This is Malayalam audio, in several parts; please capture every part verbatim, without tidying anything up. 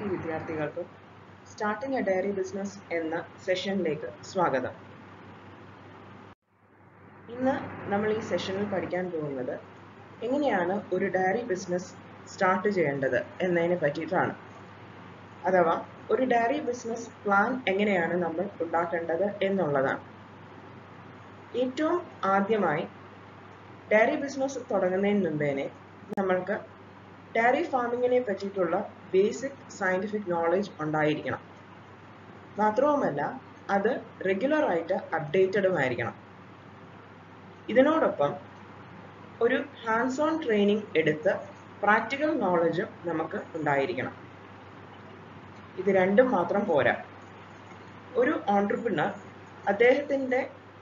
വിദ്യാർത്ഥി വിദ്യാർത്ഥികൾക്കും സ്റ്റാർട്ടിംഗ് എ ഡയറി ബിസിനസ് എന്ന സെഷനിലേക്ക് സ്വാഗതം. ഇന്ന് നമ്മൾ ഈ സെഷനിൽ പഠിക്കാൻ പോകുന്നത് എങ്ങനെയാണ് ഒരു ഡയറി ബിസിനസ് സ്റ്റാർട്ട് ചെയ്യേണ്ടത് എന്നതിനെ പറ്റിയിട്ടാണ്. അഥവാ ഒരു ഡയറി ബിസിനസ് പ്ലാൻ എങ്ങനെയാണ് നമ്മൾ ഉണ്ടാക്കേണ്ടത് എന്നുള്ളതാണ്. ഏറ്റവും ആദ്യമായി ഡയറി ബിസിനസ് തുടങ്ങുന്നതിന് മുമ്പേനെ നമ്മൾക്ക് ഡയറി ഫാമിങ്ങിനെ പറ്റിയിട്ടുള്ള ബേസിക് സയൻറ്റിഫിക് നോളജ് ഉണ്ടായിരിക്കണം. മാത്രവുമല്ല അത് റെഗുലറായിട്ട് അപ്ഡേറ്റഡും ആയിരിക്കണം. ഇതിനോടൊപ്പം ഒരു ഹാൻഡ്സ് ഓൺ ട്രെയിനിങ് എടുത്ത് പ്രാക്ടിക്കൽ നോളജും നമുക്ക് ഉണ്ടായിരിക്കണം. ഇത് രണ്ടും മാത്രം പോരാ. ഒരു ഓൺട്രപ്രനർ അദ്ദേഹത്തിൻ്റെ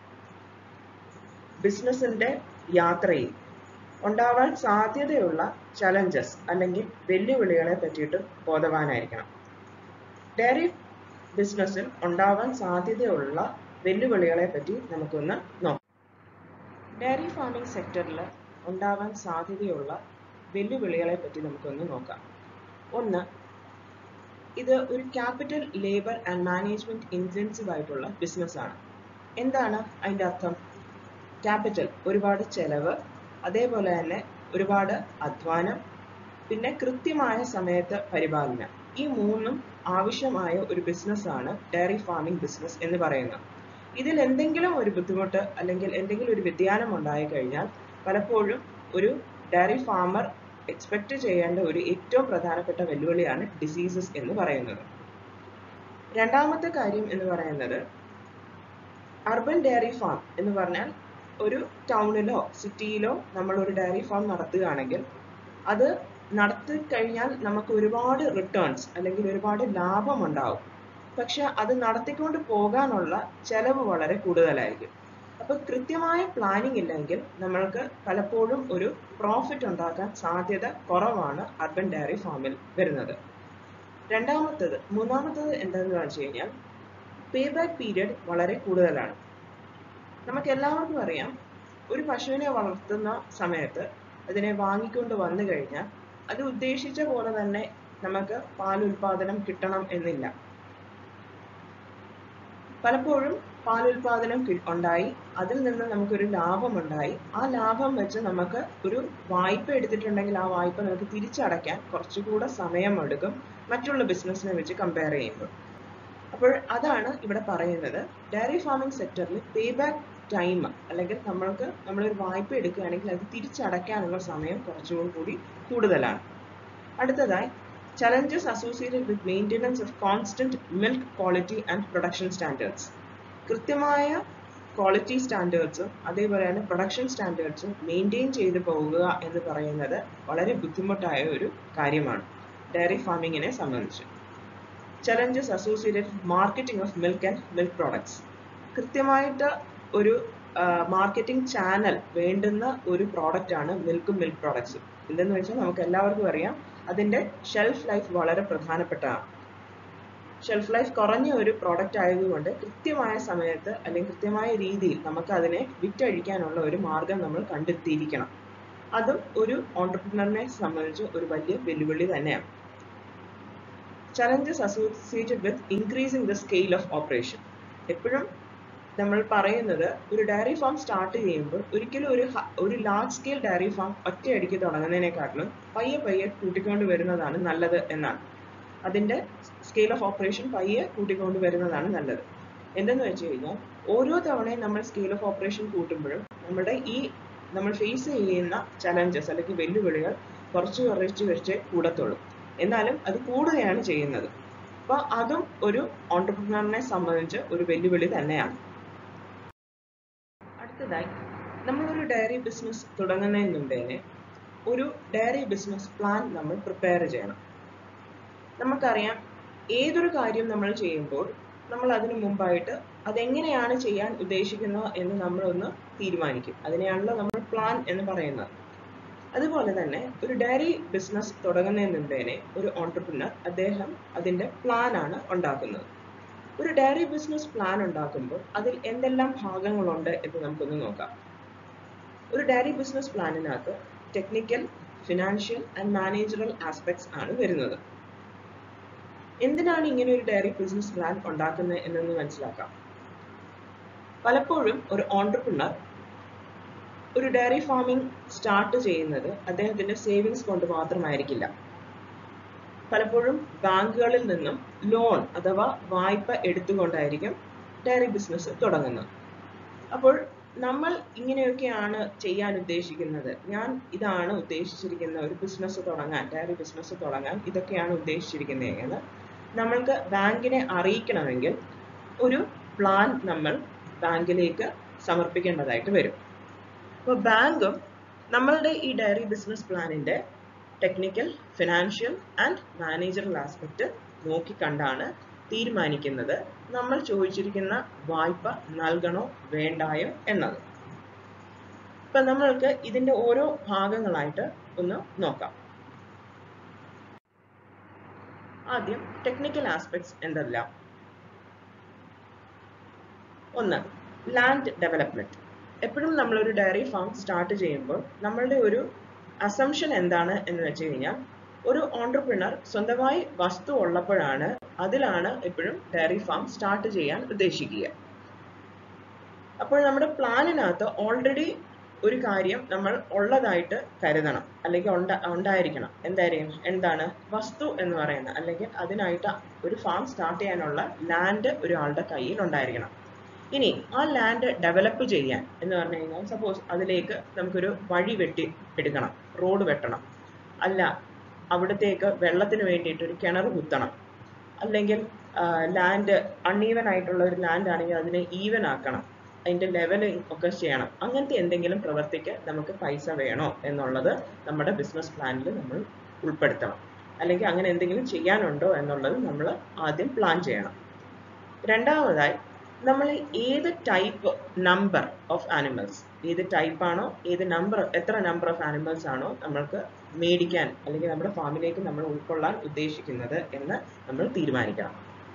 ബിസിനസ്സിൻ്റെ യാത്രയിൽ ഉണ്ടാവാൻ സാധ്യതയുള്ള ചലഞ്ചസ് അല്ലെങ്കിൽ വെല്ലുവിളികളെ പറ്റിയിട്ട് ബോധവാനായിരിക്കണം. ഡയറി ബിസിനസ്സിൽ ഉണ്ടാവാൻ സാധ്യതയുള്ള വെല്ലുവിളികളെ പറ്റി നമുക്കൊന്ന് നോക്കാം. ഡയറി ഫാമിംഗ് സെക്ടറിൽ ഉണ്ടാവാൻ സാധ്യതയുള്ള വെല്ലുവിളികളെ പറ്റി നമുക്കൊന്ന് നോക്കാം. ഒന്ന്, ഇത് ഒരു capital, labour and management intensive ആയിട്ടുള്ള ബിസിനസ്സാണ്. എന്താണ് അതിൻ്റെ അർത്ഥം? ക്യാപിറ്റൽ, ഒരുപാട് ചെലവ്, അതേപോലെ തന്നെ ഒരുപാട് അധ്വാനം, പിന്നെ കൃത്യമായ സമയത്ത് പരിപാലനം. ഈ മൂന്നും ആവശ്യമായ ഒരു ബിസിനസ്സാണ് ഡയറി ഫാമിംഗ് ബിസിനസ് എന്ന് പറയുന്നത്. ഇതിൽ എന്തെങ്കിലും ഒരു ബുദ്ധിമുട്ട് അല്ലെങ്കിൽ എന്തെങ്കിലും ഒരു വ്യതിയാനം ഉണ്ടായി കഴിഞ്ഞാൽ പലപ്പോഴും ഒരു ഡയറി ഫാമർ എക്സ്പെക്റ്റ് ചെയ്യേണ്ട ഒരു ഏറ്റവും പ്രധാനപ്പെട്ട വെല്ലുവിളിയാണ് ഡിസീസസ് എന്ന് പറയുന്നത്. രണ്ടാമത്തെ കാര്യം എന്ന് പറയുന്നത് അർബൻ ഡയറി ഫാം എന്ന് പറഞ്ഞാൽ ഒരു ടൗണിലോ സിറ്റിയിലോ നമ്മൾ ഒരു ഡയറി ഫാം നടത്തുകയാണെങ്കിൽ അത് നടത്തി കഴിഞ്ഞാൽ നമുക്ക് ഒരുപാട് റിട്ടേൺസ് അല്ലെങ്കിൽ ഒരുപാട് ലാഭം ഉണ്ടാവും. പക്ഷെ അത് നടത്തിക്കൊണ്ട് പോകാനുള്ള ചെലവ് വളരെ കൂടുതലായിരിക്കും. അപ്പോൾ കൃത്യമായ പ്ലാനിങ് ഇല്ലെങ്കിൽ നമ്മൾക്ക് പലപ്പോഴും ഒരു പ്രോഫിറ്റ് ഉണ്ടാക്കാൻ സാധ്യത കുറവാണ് അർബൻ ഡയറി ഫാമിൽ വരുന്നത്. രണ്ടാമത്തത് മൂന്നാമത്തത് എന്താണെന്ന് വെച്ച് കഴിഞ്ഞാൽ പേ ബാക്ക് പീരിയഡ് വളരെ കൂടുതലാണ്. നമുക്ക് എല്ലാവർക്കും അറിയാം, ഒരു പശുവിനെ വളർത്തുന്ന സമയത്ത് അതിനെ വാങ്ങിക്കൊണ്ട് വന്നു കഴിഞ്ഞാൽ അത് ഉദ്ദേശിച്ച പോലെ തന്നെ നമുക്ക് പാലുൽപാദനം കിട്ടണം എന്നില്ല. പലപ്പോഴും പാലുൽപാദനം ഉണ്ടായി, അതിൽ നിന്ന് നമുക്കൊരു ലാഭമുണ്ടായി. ആ ലാഭം വെച്ച് നമുക്ക് ഒരു വായ്പ എടുത്തിട്ടുണ്ടെങ്കിൽ ആ വായ്പ നമുക്ക് തിരിച്ചടയ്ക്കാൻ കുറച്ചുകൂടെ സമയമെടുക്കും മറ്റുള്ള ബിസിനസ്സിനെ വെച്ച് കമ്പയർ ചെയ്യുമ്പോൾ. അപ്പോൾ അതാണ് ഇവിടെ പറയുന്നത്, ഡയറി ഫാമിംഗ് സെക്ടറിൽ പേ ബാക്ക് ടൈം അല്ലെങ്കിൽ നമ്മൾക്ക് നമ്മളൊരു വായ്പ എടുക്കുകയാണെങ്കിൽ അത് തിരിച്ചടയ്ക്കാനുള്ള സമയം കുറച്ചുകൂടി കൂടുതലാണ്. അടുത്തതായി challenges associated with maintenance of constant milk quality and production standards. കൃത്യമായ ക്വാളിറ്റി സ്റ്റാൻഡേർഡ്സും അതേപോലെ തന്നെ പ്രൊഡക്ഷൻ സ്റ്റാൻഡേർഡ്സും മെയിൻറ്റെയിൻ ചെയ്ത് പോവുക എന്ന് പറയുന്നത് വളരെ ബുദ്ധിമുട്ടായ ഒരു കാര്യമാണ് ഡയറി ഫാമിങ്ങിനെ സംബന്ധിച്ച്. Challenges associated with marketing of milk and milk products. കൃത്യമായിട്ട് ഒരു മാർക്കറ്റിംഗ് ചാനൽ വേണ്ടുന്ന ഒരു പ്രോഡക്റ്റാണ് മിൽക്കും മിൽക്ക് പ്രോഡക്ട്സും. എന്തെന്ന് വെച്ചാൽ നമുക്ക് എല്ലാവർക്കും അറിയാം, അതിൻ്റെ ഷെൽഫ് ലൈഫ് വളരെ പ്രധാനപ്പെട്ടതാണ്. ഷെൽഫ് ലൈഫ് കുറഞ്ഞ ഒരു പ്രോഡക്റ്റ് ആയതുകൊണ്ട് കൃത്യമായ സമയത്ത് അല്ലെങ്കിൽ കൃത്യമായ രീതിയിൽ നമുക്ക് അതിനെ വിറ്റഴിക്കാനുള്ള ഒരു മാർഗം നമ്മൾ കണ്ടെത്തിയിരിക്കണം. അതും ഒരു ഓൺട്രപ്രനറിനെ സംബന്ധിച്ച് ഒരു വലിയ വെല്ലുവിളി തന്നെയാണ്. Challenges associated with increasing the scale of operation. എപ്പോഴും നമ്മൾ പറയുന്നത് ഒരു ഡയറി ഫാം സ്റ്റാർട്ട് ചെയ്യുമ്പോൾ ഒരിക്കലും ഒരു ഒരു ലാർജ് സ്കെയിൽ ഡയറി ഫാം ഒറ്റയടിക്ക് തുടങ്ങുന്നതിനെക്കാട്ടിലും പയ്യെ പയ്യെ കൂട്ടിക്കൊണ്ട് വരുന്നതാണ് നല്ലത് എന്നാണ്. അതിൻ്റെ സ്കെയിൽ ഓഫ് ഓപ്പറേഷൻ പയ്യെ കൂട്ടിക്കൊണ്ട് വരുന്നതാണ് നല്ലത്. എന്തെന്ന് വെച്ച് കഴിഞ്ഞാൽ ഓരോ തവണയും നമ്മൾ സ്കെയിൽ ഓഫ് ഓപ്പറേഷൻ കൂട്ടുമ്പോഴും നമ്മുടെ ഈ നമ്മൾ ഫേസ് ചെയ്യുന്ന ചലഞ്ചസ് അല്ലെങ്കിൽ വെല്ലുവിളികൾ കുറച്ച് കുറച്ച് കുറച്ച് കൂടത്തുള്ളൂ. എന്നാലും അത് കൂടുകയാണ് ചെയ്യുന്നത്. അപ്പോൾ അതും ഒരു ഓൺട്രപ്രനറിനെ സംബന്ധിച്ച് ഒരു വെല്ലുവിളി തന്നെയാണ്. അടുത്തതായി നമ്മളൊരു ഡയറി ബിസിനസ് തുടങ്ങുന്നതിന് മുമ്പേ ഒരു ഡയറി ബിസിനസ് പ്ലാൻ നമ്മൾ പ്രിപ്പയർ ചെയ്യണം. നമുക്കറിയാം, ഏതൊരു കാര്യം നമ്മൾ ചെയ്യുമ്പോൾ നമ്മൾ അതിനു മുമ്പായിട്ട് അതെങ്ങനെയാണ് ചെയ്യാൻ ഉദ്ദേശിക്കുന്നത് എന്ന് നമ്മളൊന്ന് തീരുമാനിക്കും. അതിനെയാണല്ലോ നമ്മൾ പ്ലാൻ എന്ന് പറയുന്നത്. അതുപോലെ തന്നെ ഒരു ഡയറി ബിസിനസ് തുടങ്ങുന്നതിന് മുമ്പേ ഒരു ഓൺട്രപ്രനർ അദ്ദേഹം അതിൻ്റെ പ്ലാനാണ് ഉണ്ടാക്കുന്നത്. ഒരു ഡയറി ബിസിനസ് പ്ലാൻ ഉണ്ടാക്കുമ്പോൾ അതിൽ എന്തെല്ലാം ഭാഗങ്ങളുണ്ട് എന്ന് നമുക്കൊന്ന് നോക്കാം. ഒരു ഡയറി ബിസിനസ് പ്ലാനിനകത്ത് technical, financial and managerial aspects ആണ് വരുന്നത്. എന്തിനാണ് ഇങ്ങനെ ഒരു ഡയറി ബിസിനസ് പ്ലാൻ ഉണ്ടാക്കുന്നത് എന്നൊന്ന് മനസ്സിലാക്കാം. പലപ്പോഴും ഒരു ഓൺട്രപ്രണർ ഒരു ഡയറി ഫാമിംഗ് സ്റ്റാർട്ട് ചെയ്യുന്നത് അദ്ദേഹത്തിന്റെ സേവിങ്സ് കൊണ്ട് മാത്രമായിരിക്കില്ല. പലപ്പോഴും ബാങ്കുകളിൽ നിന്നും ലോൺ അഥവാ വായ്പ എടുത്തുകൊണ്ടായിരിക്കും ഡയറി ബിസിനസ് തുടങ്ങുന്നത്. അപ്പോൾ നമ്മൾ ഇങ്ങനെയൊക്കെയാണ് ചെയ്യാൻ ഉദ്ദേശിക്കുന്നത്, ഞാൻ ഇതാണ് ഉദ്ദേശിച്ചിരിക്കുന്ന ഒരു ബിസിനസ് തുടങ്ങാൻ, ഡയറി ബിസിനസ് തുടങ്ങാൻ ഇതൊക്കെയാണ് ഉദ്ദേശിച്ചിരിക്കുന്നത് എന്ന് നമ്മൾക്ക് ബാങ്കിനെ അറിയിക്കണമെങ്കിൽ ഒരു പ്ലാൻ നമ്മൾ ബാങ്കിലേക്ക് സമർപ്പിക്കേണ്ടതായിട്ട് വരും. അപ്പോൾ ബാങ്കും നമ്മളുടെ ഈ ഡയറി ബിസിനസ് പ്ലാനിന്റെ technical, financial and managerial aspect നോക്കിക്കണ്ടാണ് തീരുമാനിക്കുന്നത് നമ്മൾ ചോദിച്ചിരിക്കുന്ന വായ്പ നൽകണോ വേണ്ടായോ എന്നത്. ഇപ്പൊ നമ്മൾക്ക് ഇതിന്റെ ഓരോ ഭാഗങ്ങളായിട്ട് ഒന്ന് നോക്കാം. ആദ്യം ടെക്നിക്കൽ ആസ്പെക്ട്സ് എന്തെല്ലാം? ഒന്ന്, ലാൻഡ് ഡെവലപ്മെന്റ്. എപ്പോഴും നമ്മളൊരു ഡയറി ഫാം സ്റ്റാർട്ട് ചെയ്യുമ്പോൾ നമ്മളുടെ ഒരു അസംഷൻ എന്താണ് എന്ന് വെച്ച് കഴിഞ്ഞാൽ, ഒരു ഓൺട്രപ്രണർ സ്വന്തമായി വസ്തു ഉള്ളപ്പോഴാണ് അതിലാണ് എപ്പോഴും ഡയറി ഫാം സ്റ്റാർട്ട് ചെയ്യാൻ ഉദ്ദേശിക്കുക. അപ്പോൾ നമ്മുടെ പ്ലാനിനകത്ത് ഓൾറെഡി ഒരു കാര്യം നമ്മൾ ഉള്ളതായിട്ട് കരുതണം, അല്ലെങ്കിൽ ഉണ്ട ഉണ്ടായിരിക്കണം. എന്തായിരിക്കും എന്താണ് വസ്തു എന്ന് പറയുന്നത്, അല്ലെങ്കിൽ അതിനായിട്ട് ഒരു ഫാം സ്റ്റാർട്ട് ചെയ്യാനുള്ള ലാൻഡ് ഒരാളുടെ കയ്യിൽ ഉണ്ടായിരിക്കണം. ഇനി ആ ലാൻഡ് ഡെവലപ്പ് ചെയ്യാൻ എന്ന് പറഞ്ഞു കഴിഞ്ഞാൽ, സപ്പോസ് അതിലേക്ക് നമുക്കൊരു വഴി വെട്ടി എടുക്കണം, റോഡ് വെട്ടണം, അല്ല അവിടത്തേക്ക് വെള്ളത്തിന് വേണ്ടിയിട്ട് ഒരു കിണർ കുത്തണം, അല്ലെങ്കിൽ ലാൻഡ് അൺഈവൻ ആയിട്ടുള്ള ഒരു ലാൻഡ് ആണെങ്കിൽ അതിനെ ഈവൻ ആക്കണം, അതിൻ്റെ ലെവലിംഗ് ഒക്കെ ചെയ്യണം. അങ്ങനത്തെ എന്തെങ്കിലും പ്രവർത്തിക്ക് നമുക്ക് പൈസ വേണോ എന്നുള്ളത് നമ്മുടെ ബിസിനസ് പ്ലാനിൽ നമ്മൾ ഉൾപ്പെടുത്തണം. അല്ലെങ്കിൽ അങ്ങനെ എന്തെങ്കിലും ചെയ്യാനുണ്ടോ എന്നുള്ളത് നമ്മൾ ആദ്യം പ്ലാൻ ചെയ്യണം. രണ്ടാമതായി, നമ്മൾ ഏത് ടൈപ്പ് നമ്പർ ഓഫ് ആനിമൽസ്, ഏത് ടൈപ്പാണോ, ഏത് നമ്പർ, എത്ര നമ്പർ ഓഫ് ആനിമൽസ് ആണോ നമ്മൾക്ക് മേടിക്കാൻ അല്ലെങ്കിൽ നമ്മുടെ ഫാമിലേക്ക് നമ്മൾ ഉൾക്കൊള്ളാൻ ഉദ്ദേശിക്കുന്നത് എന്ന് നമ്മൾ തീരുമാനിക്കണം.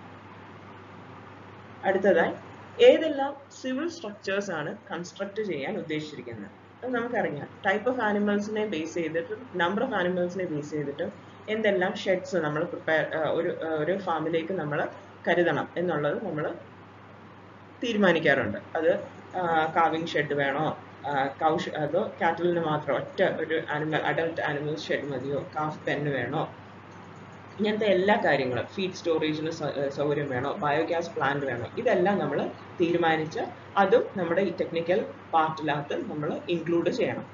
അടുത്തതായി, ഏതെല്ലാം സിവിൽ സ്ട്രക്ചേഴ്സ് ആണ് കൺസ്ട്രക്ട് ചെയ്യാൻ ഉദ്ദേശിച്ചിരിക്കുന്നത്. അത് നമുക്കറിയാം. ടൈപ്പ് ഓഫ് ആനിമൽസിനെ ബേസ് ചെയ്തിട്ടും നമ്പർ ഓഫ് ആനിമൽസിനെ ബേസ് ചെയ്തിട്ടും എന്തെല്ലാം ഷെഡ്സ് നമ്മൾ പ്രിപ്പയർ ഒരു ഒരു ഫാമിലേക്ക് നമ്മൾ കരുതണം എന്നുള്ളത് നമ്മൾ തീരുമാനിക്കാറുണ്ട്. അത് കാവിംഗ് ഷെഡ് വേണോ, കൗ അതോ കാറ്റലിന് മാത്രം ഒറ്റ ഒരു ആനിമൽ അഡൽട്ട് ആനിമൽ ഷെഡ് മതിയോ, കാഫ് പെന്ന് വേണോ, ഇങ്ങനത്തെ എല്ലാ കാര്യങ്ങളും, ഫീഡ് സ്റ്റോറേജിന് സൗകര്യം വേണോ, ബയോഗ്യാസ് പ്ലാന്റ് വേണോ, ഇതെല്ലാം നമ്മൾ തീരുമാനിച്ച് അതും നമ്മുടെ ഈ ടെക്നിക്കൽ പാർട്ടിനകത്ത് നമ്മൾ ഇൻക്ലൂഡ് ചെയ്യണം.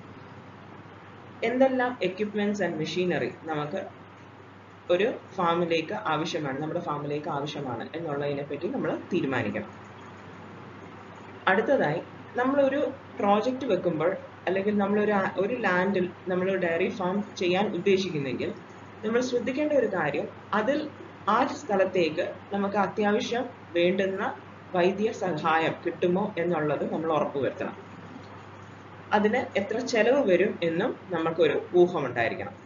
എന്തെല്ലാം എക്യുപ്മെന്റ്സ് ആൻഡ് മെഷീനറി നമുക്ക് ഒരു ഫാമിലേക്ക് ആവശ്യമാണ്, നമ്മുടെ ഫാമിലേക്ക് ആവശ്യമാണ് എന്നുള്ളതിനെ പറ്റി നമ്മൾ തീരുമാനിക്കണം. അടുത്തതായി, നമ്മളൊരു പ്രോജക്റ്റ് വെക്കുമ്പോൾ അല്ലെങ്കിൽ നമ്മളൊരു ഒരു ലാൻഡിൽ നമ്മൾ ഡയറി ഫാം ചെയ്യാൻ ഉദ്ദേശിക്കുന്നെങ്കിൽ നമ്മൾ ശ്രദ്ധിക്കേണ്ട ഒരു കാര്യം, അതിൽ ആ സ്ഥലത്തേക്ക് നമുക്ക് അത്യാവശ്യം വേണ്ടുന്ന വൈദ്യ സഹായം കിട്ടുമോ എന്നുള്ളത് നമ്മൾ ഉറപ്പുവരുത്തണം. അതിന് എത്ര ചെലവ് വരും എന്നും നമുക്കൊരു ഊഹമുണ്ടായിരിക്കണം.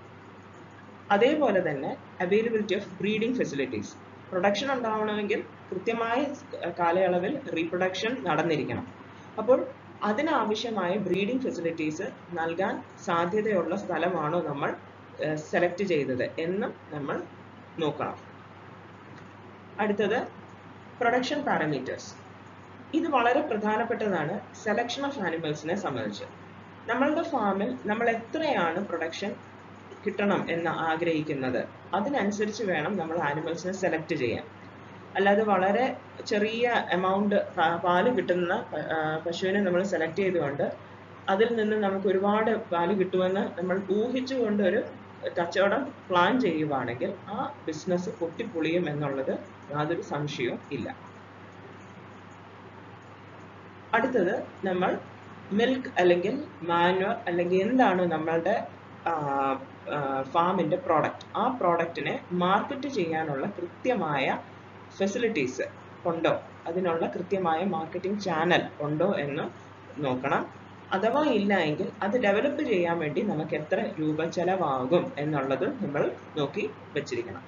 അതേപോലെ തന്നെ availability of breeding facilities. Production ഉണ്ടാവണമെങ്കിൽ കൃത്യമായ കാലയളവിൽ റീപ്രൊഡക്ഷൻ നടന്നിരിക്കണം. അപ്പോൾ അതിനാവശ്യമായ ബ്രീഡിംഗ് ഫെസിലിറ്റീസ് നൽകാൻ സാധ്യതയുള്ള സ്ഥലമാണോ നമ്മൾ സെലക്ട് ചെയ്തത് എന്നും നമ്മൾ നോക്കണം. അടുത്തത്, പ്രൊഡക്ഷൻ പാരാമീറ്റേഴ്സ്. ഇത് വളരെ പ്രധാനപ്പെട്ടതാണ് സെലക്ഷൻ ഓഫ് ആനിമൽസിനെ സംബന്ധിച്ച്. നമ്മളുടെ ഫാമിൽ നമ്മൾ എത്രയാണ് പ്രൊഡക്ഷൻ കിട്ടണം എന്ന് ആഗ്രഹിക്കുന്നത് അതിനനുസരിച്ച് വേണം നമ്മൾ ആനിമൽസിനെ സെലക്ട് ചെയ്യാൻ. അല്ലാതെ വളരെ ചെറിയ എമൗണ്ട് പാല് കിട്ടുന്ന പശുവിനെ നമ്മൾ സെലക്ട് ചെയ്തുകൊണ്ട് അതിൽ നിന്ന് നമുക്ക് ഒരുപാട് പാല് കിട്ടുമെന്ന് നമ്മൾ ഊഹിച്ചുകൊണ്ട് ഒരു കച്ചവടം പ്ലാൻ ചെയ്യുവാണെങ്കിൽ ആ ബിസിനസ് പൊട്ടിപ്പൊളിയും എന്നുള്ളത് യാതൊരു സംശയവും ഇല്ല. അടുത്തത്, നമ്മൾ മിൽക്ക് അല്ലെങ്കിൽ മാനുവർ അല്ലെങ്കിൽ എന്താണ് നമ്മളുടെ ഫാമിന്റെ പ്രോഡക്റ്റ്, ആ പ്രോഡക്റ്റിനെ മാർക്കറ്റ് ചെയ്യാനുള്ള കൃത്യമായ ഫെസിലിറ്റീസ് ഉണ്ടോ, അതിനുള്ള കൃത്യമായ മാർക്കറ്റിംഗ് ചാനൽ ഉണ്ടോ എന്ന് നോക്കണം. അഥവാ ഇല്ല എങ്കിൽ അത് ഡെവലപ്പ് ചെയ്യാൻ വേണ്ടി നമുക്ക് എത്ര രൂപ ചെലവാകും എന്നുള്ളത് നമ്മൾ നോക്കി വെച്ചിരിക്കണം.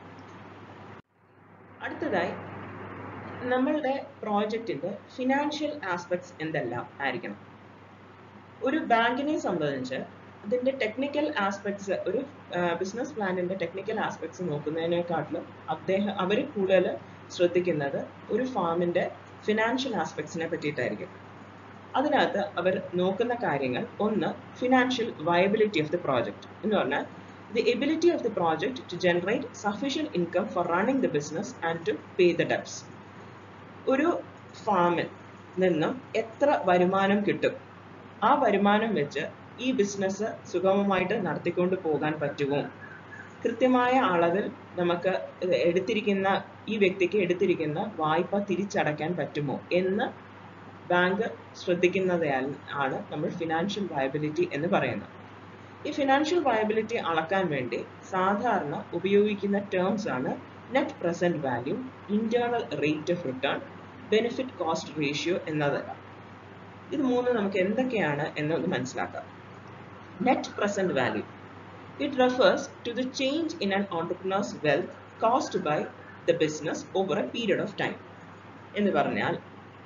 അടുത്തതായി, നമ്മളുടെ പ്രോജക്റ്റിന്റെ ഫിനാൻഷ്യൽ ആസ്പെക്ട്സ് എന്തെല്ലാം ആയിരിക്കണം. ഒരു ബാങ്കിനെ സംബന്ധിച്ച് അതിൻ്റെ ടെക്നിക്കൽ ആസ്പെക്ട്സ്, ഒരു ബിസിനസ് പ്ലാനിൻ്റെ ടെക്നിക്കൽ ആസ്പെക്ട്സ് നോക്കുന്നതിനെക്കാട്ടിലും അദ്ദേഹം അവർ കൂടുതൽ ശ്രദ്ധിക്കുന്നത് ഒരു ഫാമിൻ്റെ ഫിനാൻഷ്യൽ ആസ്പെക്ട്സിനെ പറ്റിയിട്ടായിരിക്കും. അതിനകത്ത് അവർ നോക്കുന്ന കാര്യങ്ങൾ, ഒന്ന് financial viability of the project എന്ന് പറഞ്ഞാൽ the ability of the project to generate sufficient income for running the business and to pay the debts. ഒരു ഫാമിൽ നിന്നും എത്ര വരുമാനം കിട്ടും, ആ വരുമാനം വെച്ച് ഈ ബിസിനസ് സുഗമമായിട്ട് നടത്തിക്കൊണ്ട് പോകാൻ പറ്റുമോ, കൃത്യമായ അളവിൽ നമുക്ക് എടുത്തിരിക്കുന്ന ഈ വ്യക്തിക്ക് എടുത്തിരിക്കുന്ന വായ്പ തിരിച്ചടയ്ക്കാൻ പറ്റുമോ എന്ന് ബാങ്ക് ശ്രദ്ധിക്കുന്നതാണ് നമ്മൾ ഫിനാൻഷ്യൽ വയബിലിറ്റി എന്ന് പറയുന്നത്. ഈ ഫിനാൻഷ്യൽ വയബിലിറ്റി അളക്കാൻ വേണ്ടി സാധാരണ ഉപയോഗിക്കുന്ന ടേംസ് ആണ് net present value, internal rate of return, benefit cost ratio എന്നതെല്ലാം. ഇത് മൂന്ന് നമുക്ക് എന്തൊക്കെയാണ് എന്നൊന്ന് മനസ്സിലാക്കാം. Net present value, it refers to the change in an entrepreneur's wealth cost by the business over a period of time. എന്ന് പറഞ്ഞാൽ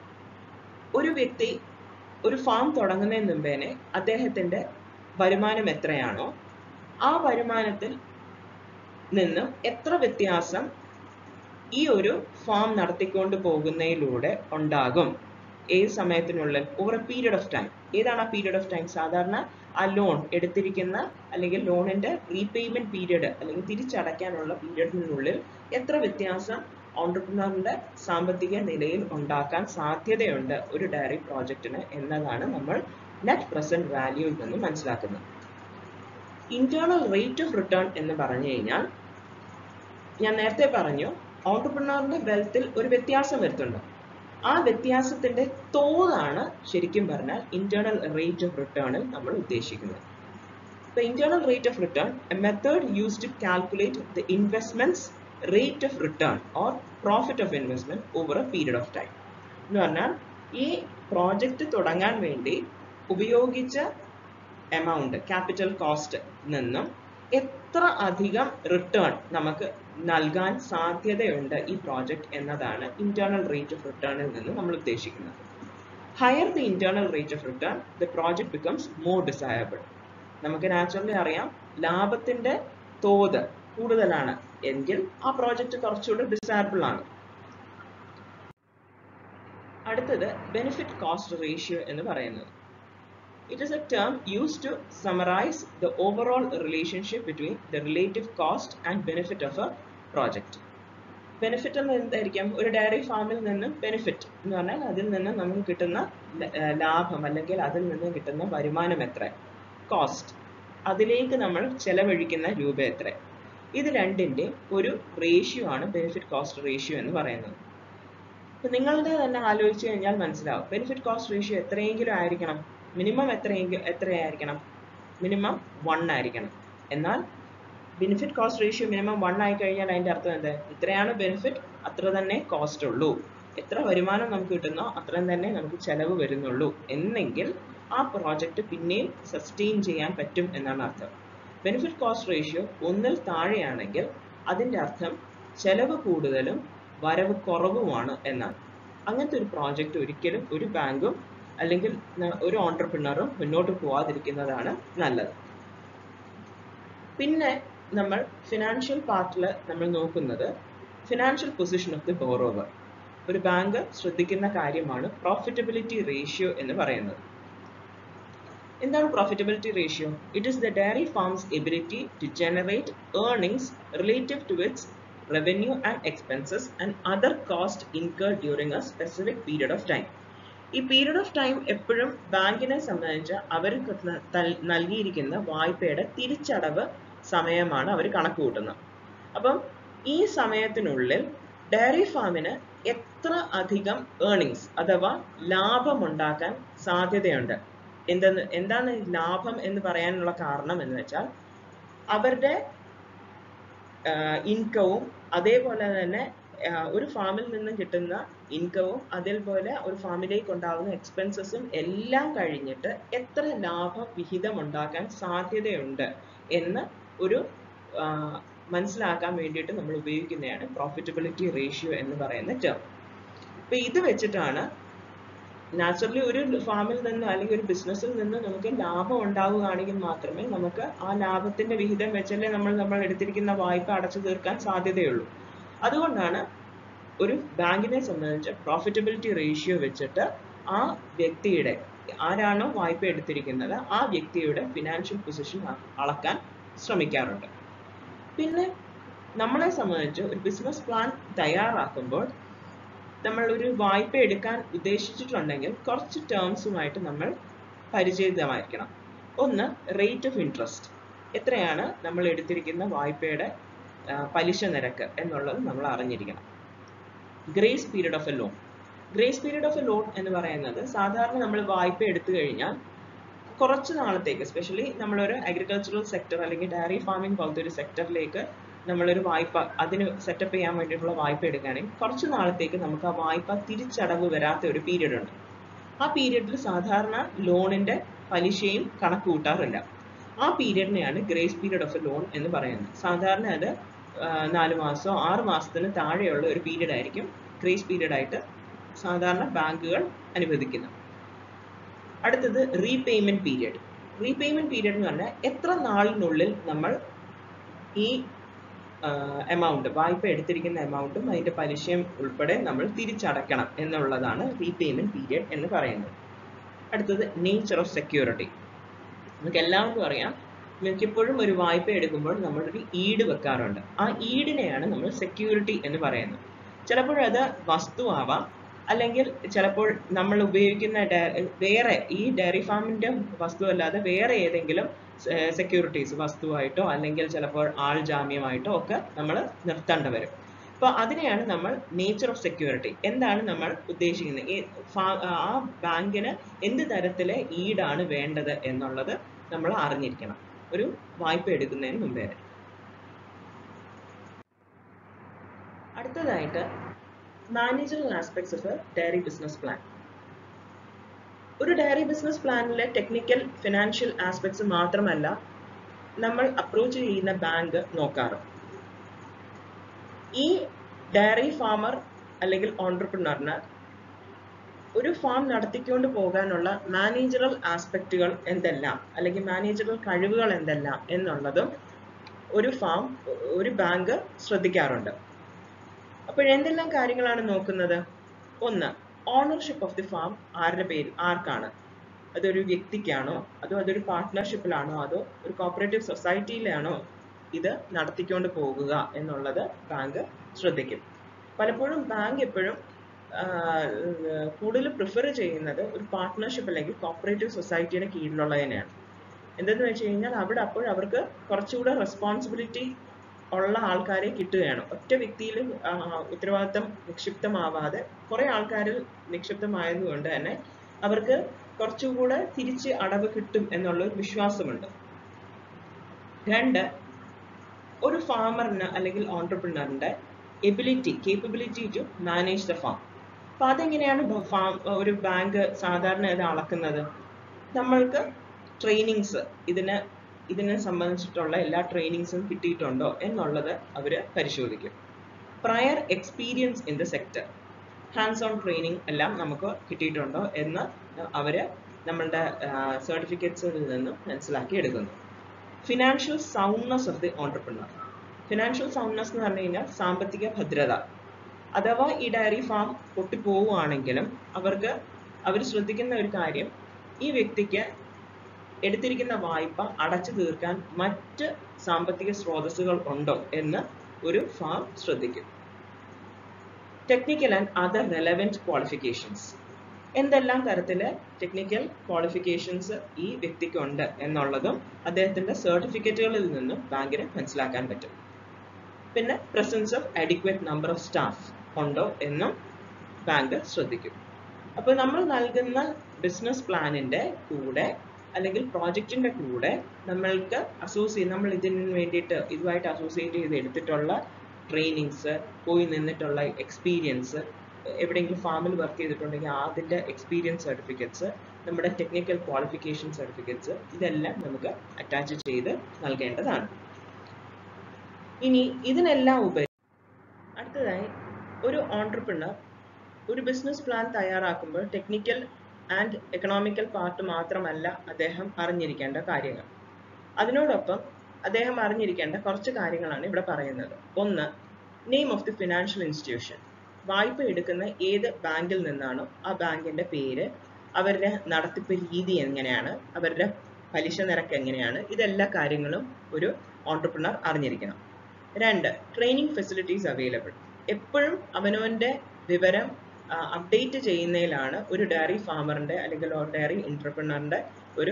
ഒരു വ്യക്തി ഒരു ഫാം തുടങ്ങുന്നതിന് മുമ്പേനെ അദ്ദേഹത്തിൻ്റെ വരുമാനം എത്രയാണോ ആ വരുമാനത്തിൽ നിന്നും എത്ര വ്യത്യാസം ഈ ഒരു ഫാം നടത്തിക്കൊണ്ട് പോകുന്നതിലൂടെ ഉണ്ടാകും, ഏത് സമയത്തിനുള്ളിൽ, over a period of time. ഏതാണ് ആ പീരിയഡ് ഓഫ് ടൈം? സാധാരണ ആ ലോൺ എടുത്തിരിക്കുന്ന അല്ലെങ്കിൽ ലോണിൻ്റെ റീപേയ്മെൻറ്റ് പീരിയഡ് അല്ലെങ്കിൽ തിരിച്ചടയ്ക്കാനുള്ള പീരിയഡിനുള്ളിൽ എത്ര വ്യത്യാസം ഓൺടർപ്രണറിൻ്റെ സാമ്പത്തിക നിലയിൽ ഉണ്ടാക്കാൻ സാധ്യതയുണ്ട് ഒരു ഡയറി പ്രോജക്റ്റിന് എന്നതാണ് നമ്മൾ നെറ്റ് പ്രസന്റ് വാല്യൂയിൽ നിന്ന് മനസ്സിലാക്കുന്നത്. ഇന്റേണൽ റേറ്റ് ഓഫ് റിട്ടേൺ എന്ന് പറഞ്ഞു കഴിഞ്ഞാൽ, ഞാൻ നേരത്തെ പറഞ്ഞു ഓൺടർപ്രണറിന്റെ വെൽത്തിൽ ഒരു വ്യത്യാസം വരുത്തുണ്ട്. ആ വ്യത്യാസത്തിന്റെ തോതാണ് ശരിക്കും പറഞ്ഞാൽ ഇന്റേണൽ റേറ്റ് ഓഫ് റിട്ടേണിൽ നമ്മൾ ഉദ്ദേശിക്കുന്നത്. The internal rate of return, a method used to calculate the investment's rate of return or profit of investment over a period of time. എന്ന് പറഞ്ഞാൽ ഈ പ്രോജക്റ്റ് തുടങ്ങാൻ വേണ്ടി ഉപയോഗിച്ച എമൗണ്ട്, ക്യാപിറ്റൽ കോസ്റ്റ് നിന്നും എത്ര അധികം റിട്ടേൺ നമുക്ക് നൽകാൻ സാധ്യതയുണ്ട് ഈ പ്രോജക്റ്റ് എന്നതാണ് ഇന്റേണൽ റേറ്റ് ഓഫ് റിട്ടേണിൽ നിന്ന് നമ്മൾ ഉദ്ദേശിക്കുന്നത്. Higher the internal rate of return, the project becomes more desirable. നമുക്ക് നാച്ചുറലി അറിയാം, ലാഭത്തിന്റെ തോത് കൂടുതലാണ് എങ്കിൽ ആ പ്രോജക്റ്റ് കുറച്ചുകൂടി ഡിസയറബിൾ ആണ്. അടുത്തത് ബെനിഫിറ്റ് കോസ്റ്റ് റേഷ്യോ എന്ന് പറയുന്നത്. It is a term used to summarize the overall relationship between the relative cost and benefit of a project. Benefit എന്ന് എന്തായിരിക്കും? ഒരു ഡയറി ഫാമിൽ നിന്ന് ബെനിഫിറ്റ് എന്ന് പറഞ്ഞാൽ അതിൽ നിന്ന് നമുക്ക് കിട്ടുന്ന ലാഭം അല്ലെങ്കിൽ അതിൽ നിന്ന് കിട്ടുന്ന വരുമാനം എത്ര, കോസ്റ്റ്, അതിലേക്ക് നമ്മൾ ചെലവഴിക്കുന്ന രൂപ എത്ര. ഇത് രണ്ടിൻ്റെ ഒരു റേഷ്യോ ആണ് ബെനിഫിറ്റ് കോസ്റ്റ് റേഷ്യോ എന്ന് പറയുന്നത്. ഇപ്പം നിങ്ങളുടെ തന്നെ ആലോചിച്ച് കഴിഞ്ഞാൽ മനസ്സിലാവും, ബെനിഫിറ്റ് കോസ്റ്റ് റേഷ്യോ എത്രയെങ്കിലും ആയിരിക്കണം. മിനിമം എത്രയെങ്കിലും എത്രയായിരിക്കണം? മിനിമം വൺ ആയിരിക്കണം. എന്നാൽ benefit cost ratio minimum one ആയി കഴിഞ്ഞാൽ അതിൻ്റെ അർത്ഥം എന്താ? ഇത്രയാണ് ബെനിഫിറ്റ്, അത്ര തന്നെ കോസ്റ്റ് ഉള്ളൂ. എത്ര വരുമാനം നമുക്ക് കിട്ടുന്നോ അത്രയും തന്നെ നമുക്ക് ചെലവ് വരുന്നുള്ളൂ എന്നെങ്കിൽ ആ പ്രോജക്റ്റ് പിന്നെയും സസ്റ്റെയിൻ ചെയ്യാൻ പറ്റും എന്നാണ് അർത്ഥം. ബെനിഫിറ്റ് കോസ്റ്റ് റേഷ്യോ ഒന്നിൽ താഴെയാണെങ്കിൽ അതിൻ്റെ അർത്ഥം ചെലവ് കൂടുതലും വരവ് കുറവുമാണ് എന്നാണ്. അങ്ങനത്തെ ഒരു പ്രോജക്റ്റ് ഒരിക്കലും ഒരു ബാങ്കും അല്ലെങ്കിൽ ഒരു ഓൺടർപ്രണറും മുന്നോട്ട് പോവാതിരിക്കുന്നതാണ് നല്ലത്. പിന്നെ നമ്മൾ ഫിനാൻഷ്യൽ പാർട്ടിൽ നമ്മൾ നോക്കുന്നത് financial position of the borrower. ഒരു ബാങ്ക് ശ്രദ്ധിക്കുന്ന കാര്യമാണ് പ്രോഫിറ്റബിലിറ്റി റേഷ്യോ എന്ന് പറയുന്നത്. എന്താണ് profitability ratio? It is the dairy farm's ability to generate earnings relative to its revenue and expenses and other cost incurred during a specific period of time. ഈ പീരിയഡ് ഓഫ് ടൈം എപ്പോഴും ബാങ്കിനെ സംബന്ധിച്ച് അവർ നൽകിയിരിക്കുന്ന വായ്പയുടെ തിരിച്ചടവ് സമയമാണ് അവർ കണക്ക് കൂട്ടുന്നത്. അപ്പം ഈ സമയത്തിനുള്ളിൽ ഡയറി ഫാമിന് എത്ര അധികം ഏർണിങ്സ് അഥവാ ലാഭമുണ്ടാക്കാൻ സാധ്യതയുണ്ട്. എന്തെന്ന് എന്താണ് ലാഭം എന്ന് പറയാനുള്ള കാരണം എന്ന് വെച്ചാൽ അവരുടെ ഇൻകവും അതേപോലെ തന്നെ ഒരു ഫാമിൽ നിന്നും കിട്ടുന്ന ഇൻകവും അതേപോലെ ഒരു ഫാമിലേക്ക് ഉണ്ടാകുന്ന എക്സ്പെൻസസും എല്ലാം കഴിഞ്ഞിട്ട് എത്ര ലാഭവിഹിതം ഉണ്ടാക്കാൻ സാധ്യതയുണ്ട് എന്ന് ഒരു മനസ്സിലാക്കാൻ വേണ്ടിയിട്ട് നമ്മൾ ഉപയോഗിക്കുന്നതാണ് പ്രോഫിറ്റബിലിറ്റി റേഷ്യോ എന്ന് പറയുന്ന ടേം. അപ്പോൾ ഇത് വെച്ചിട്ടാണ് നാച്ചുറലി ഒരു ഫാമിൽ നിന്ന് അല്ലെങ്കിൽ ഒരു ബിസിനസ്സിൽ നിന്ന് നമുക്ക് ലാഭം ഉണ്ടാവുകയാണെങ്കിൽ മാത്രമേ നമുക്ക് ആ ലാഭത്തിന്റെ വിഹിതം വെച്ചല്ലേ നമ്മൾ നമ്മൾ എടുത്തിരിക്കുന്ന വായ്പ അടച്ചു തീർക്കാൻ സാധ്യതയുള്ളൂ. അതുകൊണ്ടാണ് ഒരു ബാങ്കിനെ സംബന്ധിച്ച് പ്രോഫിറ്റബിലിറ്റി റേഷ്യോ വെച്ചിട്ട് ആ വ്യക്തിയുടെ, ആരാണോ വായ്പ എടുത്തിരിക്കുന്നത് ആ വ്യക്തിയുടെ ഫിനാൻഷ്യൽ പൊസിഷൻ അളക്കാൻ ശ്രമിക്കാറുണ്ട്. പിന്നെ നമ്മളെ സംബന്ധിച്ച് ഒരു ബിസിനസ് പ്ലാൻ തയ്യാറാക്കുമ്പോൾ നമ്മൾ ഒരു വായ്പ എടുക്കാൻ ഉദ്ദേശിച്ചിട്ടുണ്ടെങ്കിൽ കുറച്ച് ടേംസുമായിട്ട് നമ്മൾ പരിചിതമായിരിക്കണം. ഒന്ന്, റേറ്റ് ഓഫ് ഇൻട്രസ്റ്റ്, എത്രയാണ് നമ്മൾ എടുത്തിരിക്കുന്ന വായ്പയുടെ പലിശ നിരക്ക് എന്നുള്ളത് നമ്മൾ അറിഞ്ഞിരിക്കണം. Grace period of a loan, grace period of a loan എന്ന് പറയുന്നത് സാധാരണ നമ്മൾ വായ്പ എടുത്തു കഴിഞ്ഞാൽ കുറച്ച് നാളത്തേക്ക്, എസ്പെഷ്യലി നമ്മളൊരു അഗ്രികൾച്ചറൽ സെക്ടർ അല്ലെങ്കിൽ ഡയറി ഫാമിംഗ് പോലത്തെ ഒരു സെക്ടറിലേക്ക് നമ്മളൊരു വായ്പ അതിന് സെറ്റപ്പ് ചെയ്യാൻ വേണ്ടിയിട്ടുള്ള വായ്പ എടുക്കുകയാണെങ്കിൽ കുറച്ച് നാളത്തേക്ക് നമുക്ക് ആ വായ്പ തിരിച്ചടവ് വരാത്ത ഒരു പീരീഡ് ഉണ്ട്. ആ പീരീഡിൽ സാധാരണ ലോണിന്റെ പലിശയും കണക്ക് കൂട്ടാറില്ല. ആ പീരീഡിനെയാണ് grace period of a loan എന്ന് പറയുന്നത്. സാധാരണ അത് നാല് മാസമോ ആറ് മാസത്തിന് താഴെയുള്ള ഒരു പീരീഡ് ആയിരിക്കും ഗ്രേസ് പീരീഡ് ആയിട്ട് സാധാരണ ബാങ്കുകൾ അനുവദിക്കുന്നത്. അടുത്തത് റീപേയ്മെന്റ് പീരീഡ്. റീപേയ്മെന്റ് പീരീഡ് എന്ന് പറഞ്ഞാൽ എത്ര നാളിനുള്ളിൽ നമ്മൾ ഈ എമൗണ്ട്, വായ്പ എടുത്തിരിക്കുന്ന എമൗണ്ടും അതിന്റെ പലിശയും ഉൾപ്പെടെ നമ്മൾ തിരിച്ചടയ്ക്കണം എന്നുള്ളതാണ് റീപേയ്മെന്റ് പീരീഡ് എന്ന് പറയുന്നത്. അടുത്തത് നേച്ചർ ഓഫ് സെക്യൂരിറ്റി. നമുക്ക് എല്ലാവർക്കും അറിയാം, മിക്കപ്പോഴും ഒരു വായ്പ എടുക്കുമ്പോൾ നമ്മളൊരു ഈട് വെക്കാറുണ്ട്. ആ ഈടിനെയാണ് നമ്മൾ സെക്യൂരിറ്റി എന്ന് പറയുന്നത്. ചിലപ്പോഴത് വസ്തുവാവാം, അല്ലെങ്കിൽ ചിലപ്പോൾ നമ്മൾ ഉപയോഗിക്കുന്ന വേറെ ഈ ഡയറി ഫാമിന്റെ വസ്തു അല്ലാതെ വേറെ ഏതെങ്കിലും സെക്യൂരിറ്റീസ് വസ്തുവായിട്ടോ അല്ലെങ്കിൽ ചിലപ്പോൾ ആൾ ജാമ്യമായിട്ടോ ഒക്കെ നമ്മൾ നിർത്തേണ്ടി വരും. അപ്പോൾ അതിനെയാണ് നമ്മൾ നേച്ചർ ഓഫ് സെക്യൂരിറ്റി, എന്താണ് നമ്മൾ ഉദ്ദേശിക്കുന്നത്, ആ ബാങ്കിന് എന്ത് തരത്തിലെ ഈടാണ് വേണ്ടത് എന്നുള്ളത് നമ്മൾ അറിഞ്ഞിരിക്കണം ഒരു വായ്പ എടുക്കുന്നതിന് മുമ്പേ. അടുത്തതായിട്ട് managerial aspects of a dairy business plan. ഒരു ഡയറി ബിസിനസ് പ്ലാനിലെ ടെക്നിക്കൽ ഫിനാൻഷ്യൽ ആസ്പെക്ട്സ് മാത്രമല്ല നമ്മൾ അപ്രോച്ച് ചെയ്യുന്ന ബാങ്ക് നോക്കാറ്. ഈ ഡയറി ഫാമർ അല്ലെങ്കിൽ ഓൺട്രപ്രണറിന് ഒരു ഫാം നടത്തിക്കൊണ്ട് പോകാനുള്ള മാനേജറൽ ആസ്പെക്റ്റുകൾ എന്തെല്ലാം അല്ലെങ്കിൽ മാനേജറൽ കഴിവുകൾ എന്തെല്ലാം എന്നുള്ളതും ഒരു ഫാം ഒരു ബാങ്ക് ശ്രദ്ധിക്കാറുണ്ട്. അപ്പോൾ എന്തെല്ലാം കാര്യങ്ങളാണ് നോക്കുന്നത്? ഒന്ന്, ഓണർഷിപ്പ് ഓഫ് ദി ഫാം ആരുടെ പേരിൽ, ആർക്കാണ്? അതൊരു വ്യക്തിക്കാണോ, അതോ അതൊരു പാർട്ട്ണർഷിപ്പിലാണോ, അതോ ഒരു കോപ്പറേറ്റീവ് സൊസൈറ്റിയിലാണോ ഇത് നടത്തിക്കൊണ്ട് പോകുക എന്നുള്ളത് ബാങ്ക് ശ്രദ്ധിക്കും. പലപ്പോഴും ബാങ്ക് എപ്പോഴും കൂടുതൽ പ്രിഫർ ചെയ്യുന്നത് ഒരു പാർട്ട്ണർഷിപ്പ് അല്ലെങ്കിൽ കോപ്പറേറ്റീവ് സൊസൈറ്റിയുടെ കീഴിലുള്ളതിനെയാണ്. എന്തെന്ന് വെച്ച് കഴിഞ്ഞാൽ അവിടെ അപ്പോൾ അവർക്ക് കുറച്ചുകൂടെ റെസ്പോൺസിബിലിറ്റി ഉള്ള ആൾക്കാരെ കിട്ടുകയാണ്. ഒറ്റ വ്യക്തിയിൽ ഉത്തരവാദിത്തം നിക്ഷിപ്തമാവാതെ കുറെ ആൾക്കാരിൽ നിക്ഷിപ്തമായതുകൊണ്ട് തന്നെ അവർക്ക് കുറച്ചുകൂടെ തിരിച്ച് അടവ് കിട്ടും എന്നുള്ളൊരു വിശ്വാസമുണ്ട്. രണ്ട്, ഒരു ഫാമറിന് അല്ലെങ്കിൽ ഓൺട്രപ്രണറിന്റെ ability capability to manage the farm. അപ്പൊ അതെങ്ങനെയാണ് ഫാം ഒരു ബാങ്ക് സാധാരണ ഇത് അളക്കുന്നത്? നമ്മൾക്ക് ട്രെയിനിങ്സ് ഇതിന് ഇതിനെ സംബന്ധിച്ചിട്ടുള്ള എല്ലാ ട്രെയിനിങ്സും കിട്ടിയിട്ടുണ്ടോ എന്നുള്ളത് അവർ പരിശോധിക്കും. Prior experience in the sector, hands on training എല്ലാം നമുക്ക് കിട്ടിയിട്ടുണ്ടോ എന്ന് അവർ നമ്മളുടെ സർട്ടിഫിക്കറ്റ്സിൽ നിന്നും മനസ്സിലാക്കി എടുക്കുന്നു. Financial soundness of the entrepreneur. Financial soundness എന്ന് പറഞ്ഞു കഴിഞ്ഞാൽ സാമ്പത്തിക ഭദ്രത. അഥവാ ഈ ഡയറി ഫാം പൊട്ടിപ്പോവുകയാണെങ്കിലും അവർക്ക് അവർ ശ്രദ്ധിക്കുന്ന ഒരു കാര്യം, ഈ വ്യക്തിക്ക് എടുത്തിരിക്കുന്ന വായ്പ അടച്ചു തീർക്കാൻ മറ്റ് സാമ്പത്തിക സ്രോതസ്സുകൾ ഉണ്ടോ എന്ന് ഒരു ഫാം ശ്രദ്ധിക്കും. Technical and other relevant qualifications. എന്തെല്ലാം തരത്തിലെ ടെക്നിക്കൽ ക്വാളിഫിക്കേഷൻസ് ഈ വ്യക്തിക്കുണ്ട് എന്നുള്ളതും അദ്ദേഹത്തിന്റെ സർട്ടിഫിക്കറ്റുകളിൽ നിന്നും ബാങ്കിന് മനസ്സിലാക്കാൻ പറ്റും. പിന്നെ presence of adequate number of staff ഉണ്ടോ എന്നും ബാങ്ക് ശ്രദ്ധിക്കും. അപ്പോൾ നമ്മൾ നൽകുന്ന ബിസിനസ് പ്ലാനിന്റെ കൂടെ അല്ലെങ്കിൽ പ്രോജക്റ്റിന്റെ കൂടെ നമ്മൾക്ക് അസോസിയേറ്റ് നമ്മൾ ഇതിന് വേണ്ടിയിട്ട് ഇതുമായിട്ട് അസോസിയേറ്റ് ചെയ്ത് എടുത്തിട്ടുള്ള ട്രെയിനിങ്സ്, പോയി നിന്നിട്ടുള്ള എക്സ്പീരിയൻസ്, എവിടെയെങ്കിലും ഫാമിൽ വർക്ക് ചെയ്തിട്ടുണ്ടെങ്കിൽ അതിൻ്റെ എക്സ്പീരിയൻസ് സർട്ടിഫിക്കറ്റ്സ്, നമ്മുടെ ടെക്നിക്കൽ ക്വാളിഫിക്കേഷൻ സർട്ടിഫിക്കറ്റ്സ്, ഇതെല്ലാം നമുക്ക് അറ്റാച്ച് ചെയ്ത് നൽകേണ്ടതാണ്. ഇനി ഇതിനെല്ലാം ഉപരി അടുത്തതായി ഒരു ഓൺട്രപ്രണർ ഒരു ബിസിനസ് പ്ലാൻ തയ്യാറാക്കുമ്പോൾ ടെക്നിക്കൽ ആൻഡ് എക്കണോമിക്കൽ പാർട്ട് മാത്രമല്ല അദ്ദേഹം അറിഞ്ഞിരിക്കേണ്ട കാര്യങ്ങൾ. അതിനോടൊപ്പം അദ്ദേഹം അറിഞ്ഞിരിക്കേണ്ട കുറച്ച് കാര്യങ്ങളാണ് ഇവിടെ പറയുന്നത്. ഒന്ന്, name of the financial institution. വായ്പ എടുക്കുന്ന ഏത് ബാങ്കിൽ നിന്നാണോ ആ ബാങ്കിന്റെ പേര്, അവരുടെ നടത്തിപ്പ് രീതി എങ്ങനെയാണ്, അവരുടെ പലിശ നിരക്ക് എങ്ങനെയാണ്, ഇതെല്ലാ കാര്യങ്ങളും ഒരു ഓൺട്രപ്രണർ അറിഞ്ഞിരിക്കണം. രണ്ട്, ട്രെയിനിങ് ഫെസിലിറ്റീസ് അവൈലബിൾ. എപ്പോഴും അവനവന്റെ വിവരം അപ്ഡേറ്റ് ചെയ്യുന്നതിലാണ് ഒരു ഡയറി ഫാമറിന്റെ അല്ലെങ്കിൽ ഡയറി എന്റർപ്രണറിന്റെ ഒരു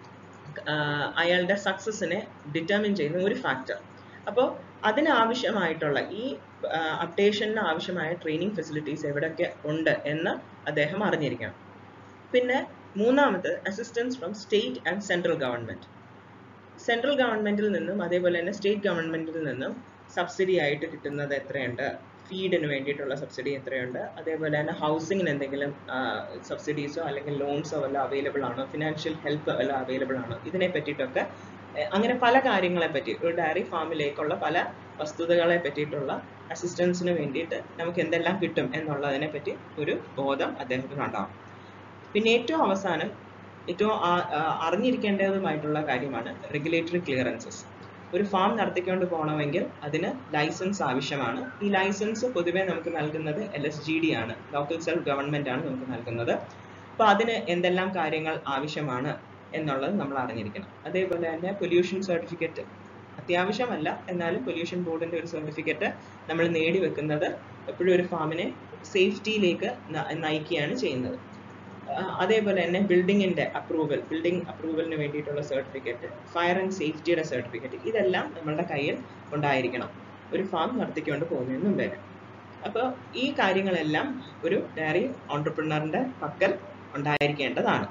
അയാളുടെ സക്സസിനെ ഡിറ്റർമിൻ ചെയ്യുന്ന ഒരു ഫാക്ടർ. അപ്പോൾ അതിനാവശ്യമായിട്ടുള്ള ഈ അപ്ഡേഷന് ആവശ്യമായ ട്രെയിനിങ് ഫെസിലിറ്റീസ് എവിടെയൊക്കെ ഉണ്ട് എന്ന് അദ്ദേഹം അറിഞ്ഞിരിക്കണം. പിന്നെ മൂന്നാമത്, assistance from state and central government. Central ഗവൺമെന്റിൽ നിന്നും അതേപോലെ തന്നെ സ്റ്റേറ്റ് ഗവൺമെന്റിൽ നിന്നും സബ്സിഡി ആയിട്ട് കിട്ടുന്നത് എത്രയുണ്ട്, ഫീഡിന് വേണ്ടിയിട്ടുള്ള സബ്സിഡി എത്രയുണ്ട്, അതേപോലെ തന്നെ ഹൗസിങ്ങിന് എന്തെങ്കിലും സബ്സിഡീസോ അല്ലെങ്കിൽ ലോൺസോ വല്ല അവൈലബിൾ ആണോ, ഫിനാൻഷ്യൽ ഹെൽപ്പ് വല്ല അവൈലബിൾ ആണോ, ഇതിനെ പറ്റിയിട്ടൊക്കെ അങ്ങനെ പല കാര്യങ്ങളെ പറ്റി ഒരു ഡയറി ഫാമിലേക്കുള്ള പല വസ്തുതകളെ പറ്റിയിട്ടുള്ള അസിസ്റ്റൻസിന് വേണ്ടിയിട്ട് നമുക്ക് എന്തെല്ലാം കിട്ടും എന്നുള്ളതിനെ പറ്റി ഒരു ബോധം അദ്ദേഹത്തിന് ഉണ്ടാവും. പിന്നെ ഏറ്റവും അവസാനം ഏറ്റവും അറിഞ്ഞിരിക്കേണ്ടതുമായിട്ടുള്ള കാര്യമാണ് റെഗുലേറ്ററി ക്ലിയറൻസസ്. ഒരു ഫാം നടത്തിക്കൊണ്ട് പോകണമെങ്കിൽ അതിന് ലൈസൻസ് ആവശ്യമാണ്. ഈ ലൈസൻസ് പൊതുവെ നമുക്ക് നൽകുന്നത് എൽ എസ് ജി ഡി ആണ്, ലോക്കൽ സെൽഫ് ഗവൺമെന്റ് ആണ് നമുക്ക് നൽകുന്നത്. അപ്പൊ അതിന് എന്തെല്ലാം കാര്യങ്ങൾ ആവശ്യമാണ് എന്നുള്ളത് നമ്മൾ അറിഞ്ഞിരിക്കണം. അതേപോലെ തന്നെ പൊല്യൂഷൻ സർട്ടിഫിക്കറ്റ് അത്യാവശ്യമല്ല, എന്നാലും പൊല്യൂഷൻ ബോർഡിന്റെ ഒരു സർട്ടിഫിക്കറ്റ് നമ്മൾ നേടിവെക്കുന്നത് എപ്പോഴും ഒരു ഫാമിനെ സേഫ്റ്റിയിലേക്ക് നയിക്കുകയാണ് ചെയ്യുന്നത്. അതേപോലെ തന്നെ ബിൽഡിങ്ങിന്റെ അപ്രൂവൽ ബിൽഡിംഗ് അപ്രൂവലിന് വേണ്ടിയിട്ടുള്ള സർട്ടിഫിക്കറ്റ്, ഫയർ ആൻഡ് സേഫ്റ്റിയുടെ സർട്ടിഫിക്കറ്റ്, ഇതെല്ലാം നമ്മളുടെ കയ്യിൽ ഉണ്ടായിരിക്കണം ഒരു ഫാം നടത്തിക്കൊണ്ട് പോകുന്നതിന് മുമ്പേ. അപ്പോൾ ഈ കാര്യങ്ങളെല്ലാം ഒരു ഡയറി ഓൺട്രപ്രണറിന്റെ പക്കൽ ഉണ്ടായിരിക്കേണ്ടതാണ്.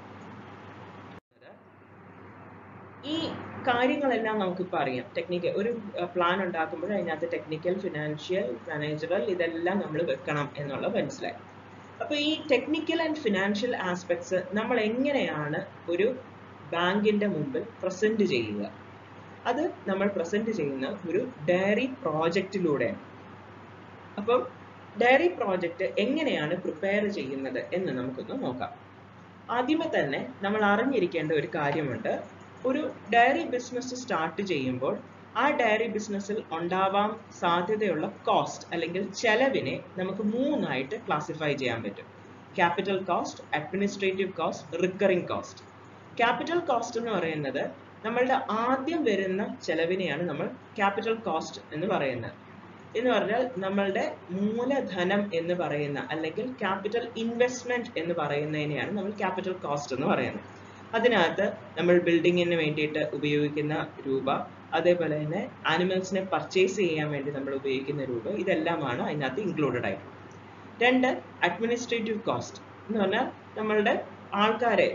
ഈ കാര്യങ്ങളെല്ലാം നമുക്കിപ്പോൾ അറിയാം. ടെക്നിക്കൽ ഒരു പ്ലാൻ ഉണ്ടാക്കുമ്പോൾ അതിനകത്ത് ടെക്നിക്കൽ, ഫിനാൻഷ്യൽ, മാനേജറൽ ഇതെല്ലാം നമ്മൾ വെക്കണം എന്നുള്ളത് മനസ്സിലായി. അപ്പൊ ഈ ടെക്നിക്കൽ ആൻഡ് ഫിനാൻഷ്യൽ ആസ്പെക്ട്സ് നമ്മൾ എങ്ങനെയാണ് ഒരു ബാങ്കിന്റെ മുമ്പിൽ പ്രസന്റ് ചെയ്യുക? അത് നമ്മൾ പ്രസന്റ് ചെയ്യുന്ന ഒരു ഡയറി പ്രോജക്റ്റിലൂടെയാണ്. അപ്പം ഡയറി പ്രോജക്റ്റ് എങ്ങനെയാണ് പ്രിപ്പയർ ചെയ്യുന്നത് എന്ന് നമുക്കൊന്ന് നോക്കാം. ആദ്യമേ തന്നെ നമ്മൾ അറിഞ്ഞിരിക്കേണ്ട ഒരു കാര്യമുണ്ട്. ഒരു ഡയറി ബിസിനസ് സ്റ്റാർട്ട് ചെയ്യുമ്പോൾ ആ ഡയറി ബിസിനസ്സിൽ ഉണ്ടാവാൻ സാധ്യതയുള്ള കോസ്റ്റ് അല്ലെങ്കിൽ ചെലവിനെ നമുക്ക് മൂന്നായിട്ട് ക്ലാസിഫൈ ചെയ്യാൻ പറ്റും. Capital cost, administrative cost, recurring cost. Capital cost എന്ന് പറയുന്നത് നമ്മളുടെ ആദ്യം വരുന്ന ചെലവിനെയാണ് നമ്മൾ ക്യാപിറ്റൽ കോസ്റ്റ് എന്ന് പറയുന്നത്. എന്ന് പറഞ്ഞാൽ നമ്മളുടെ മൂലധനം എന്ന് പറയുന്ന അല്ലെങ്കിൽ ക്യാപിറ്റൽ ഇൻവെസ്റ്റ്മെന്റ് എന്ന് പറയുന്നതിനെയാണ് നമ്മൾ ക്യാപിറ്റൽ കോസ്റ്റ് എന്ന് പറയുന്നത്. അതിനകത്ത് നമ്മൾ ബിൽഡിങ്ങിന് വേണ്ടിയിട്ട് ഉപയോഗിക്കുന്ന രൂപ, അതേപോലെ തന്നെ ആനിമൽസിനെ പർച്ചേസ് ചെയ്യാൻ വേണ്ടി നമ്മൾ ഉപയോഗിക്കുന്ന രൂപ, ഇതെല്ലാമാണ് അതിനകത്ത് ഇൻക്ലൂഡഡ് ആയിട്ടുള്ളത്. രണ്ട്, അഡ്മിനിസ്ട്രേറ്റീവ് കോസ്റ്റ് എന്ന് പറഞ്ഞാൽ നമ്മളുടെ ആൾക്കാരെ,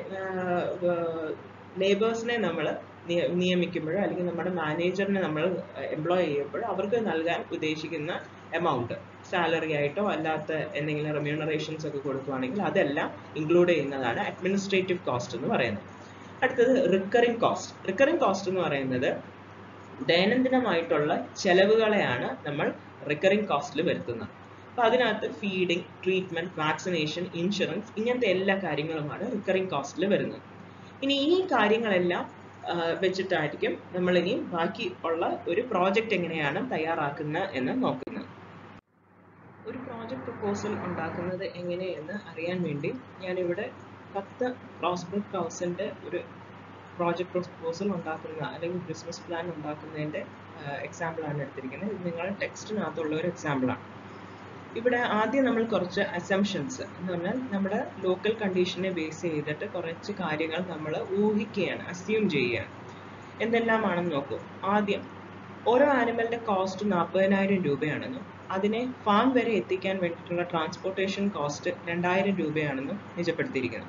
ലേബേഴ്സിനെ നമ്മൾ നിയമിക്കുമ്പോഴോ അല്ലെങ്കിൽ നമ്മുടെ മാനേജറിനെ നമ്മൾ എംപ്ലോയ് ചെയ്യുമ്പോഴോ അവർക്ക് നൽകാൻ ഉദ്ദേശിക്കുന്ന എമൗണ്ട്, സാലറി ആയിട്ടോ അല്ലാത്ത എന്തെങ്കിലും റെമ്യൂണറേഷൻസ് ഒക്കെ കൊടുക്കുകയാണെങ്കിൽ അതെല്ലാം ഇൻക്ലൂഡ് ചെയ്യുന്നതാണ് അഡ്മിനിസ്ട്രേറ്റീവ് കോസ്റ്റ് എന്ന് പറയുന്നത്. അടുത്തത് റിക്കറിംഗ് കോസ്റ്റ്. റിക്കറിംഗ് കോസ്റ്റ് എന്ന് പറയുന്നത് ദൈനംദിനമായിട്ടുള്ള ചെലവുകളെയാണ് നമ്മൾ റിക്കറിംഗ് കോസ്റ്റിൽ വരുത്തുന്നത്. അപ്പോൾ അതിനകത്ത് ഫീഡിങ്, ട്രീറ്റ്മെന്റ്, വാക്സിനേഷൻ, ഇൻഷുറൻസ്, ഇങ്ങനത്തെ എല്ലാ കാര്യങ്ങളുമാണ് റിക്കറിംഗ് കോസ്റ്റിൽ വരുന്നത്. ഇനി ഈ കാര്യങ്ങളെല്ലാം വെച്ചിട്ടായിരിക്കും നമ്മൾ ഇനി ബാക്കി ഉള്ള ഒരു പ്രോജക്റ്റ് എങ്ങനെയാണ് തയ്യാറാക്കുന്നത് എന്ന് നോക്കുന്നത്. ഒരു പ്രോജക്റ്റ് പ്രപ്പോസൽ ഉണ്ടാക്കുന്നത് എങ്ങനെയെന്ന് അറിയാൻ വേണ്ടി ഞാനിവിടെ പത്ത് പ്രോസ്പെക്ട് ഹൗസിന്റെ ഒരു പ്രോജക്റ്റ് പ്രപ്പോസൽ ഉണ്ടാക്കുന്ന അല്ലെങ്കിൽ ബിസിനസ് പ്ലാൻ ഉണ്ടാക്കുന്നതിന്റെ എക്സാമ്പിൾ ആണ് എടുത്തിരിക്കുന്നത്. ഇത് നിങ്ങളുടെ ടെക്സ്റ്റിനകത്തുള്ള ഒരു എക്സാമ്പിളാണ്. ഇവിടെ ആദ്യം നമ്മൾ കുറച്ച് അസംഷൻസ് എന്ന് പറഞ്ഞാൽ നമ്മുടെ ലോക്കൽ കണ്ടീഷനെ ബേസ് ചെയ്തിട്ട് കുറച്ച് കാര്യങ്ങൾ നമ്മൾ ഊഹിക്കുകയാണ്, അസ്യൂം ചെയ്യുകയാണ്. എന്തെല്ലാമാണെന്ന് നോക്കൂ. ആദ്യം ഓരോ ആനിമലിന്റെ കോസ്റ്റ് നാൽപ്പതിനായിരം രൂപയാണെന്നും അതിനെ ഫാം വരെ എത്തിക്കാൻ വേണ്ടിയിട്ടുള്ള ട്രാൻസ്പോർട്ടേഷൻ കോസ്റ്റ് രണ്ടായിരം രൂപയാണെന്നും നിജപ്പെടുത്തിയിരിക്കുന്നു.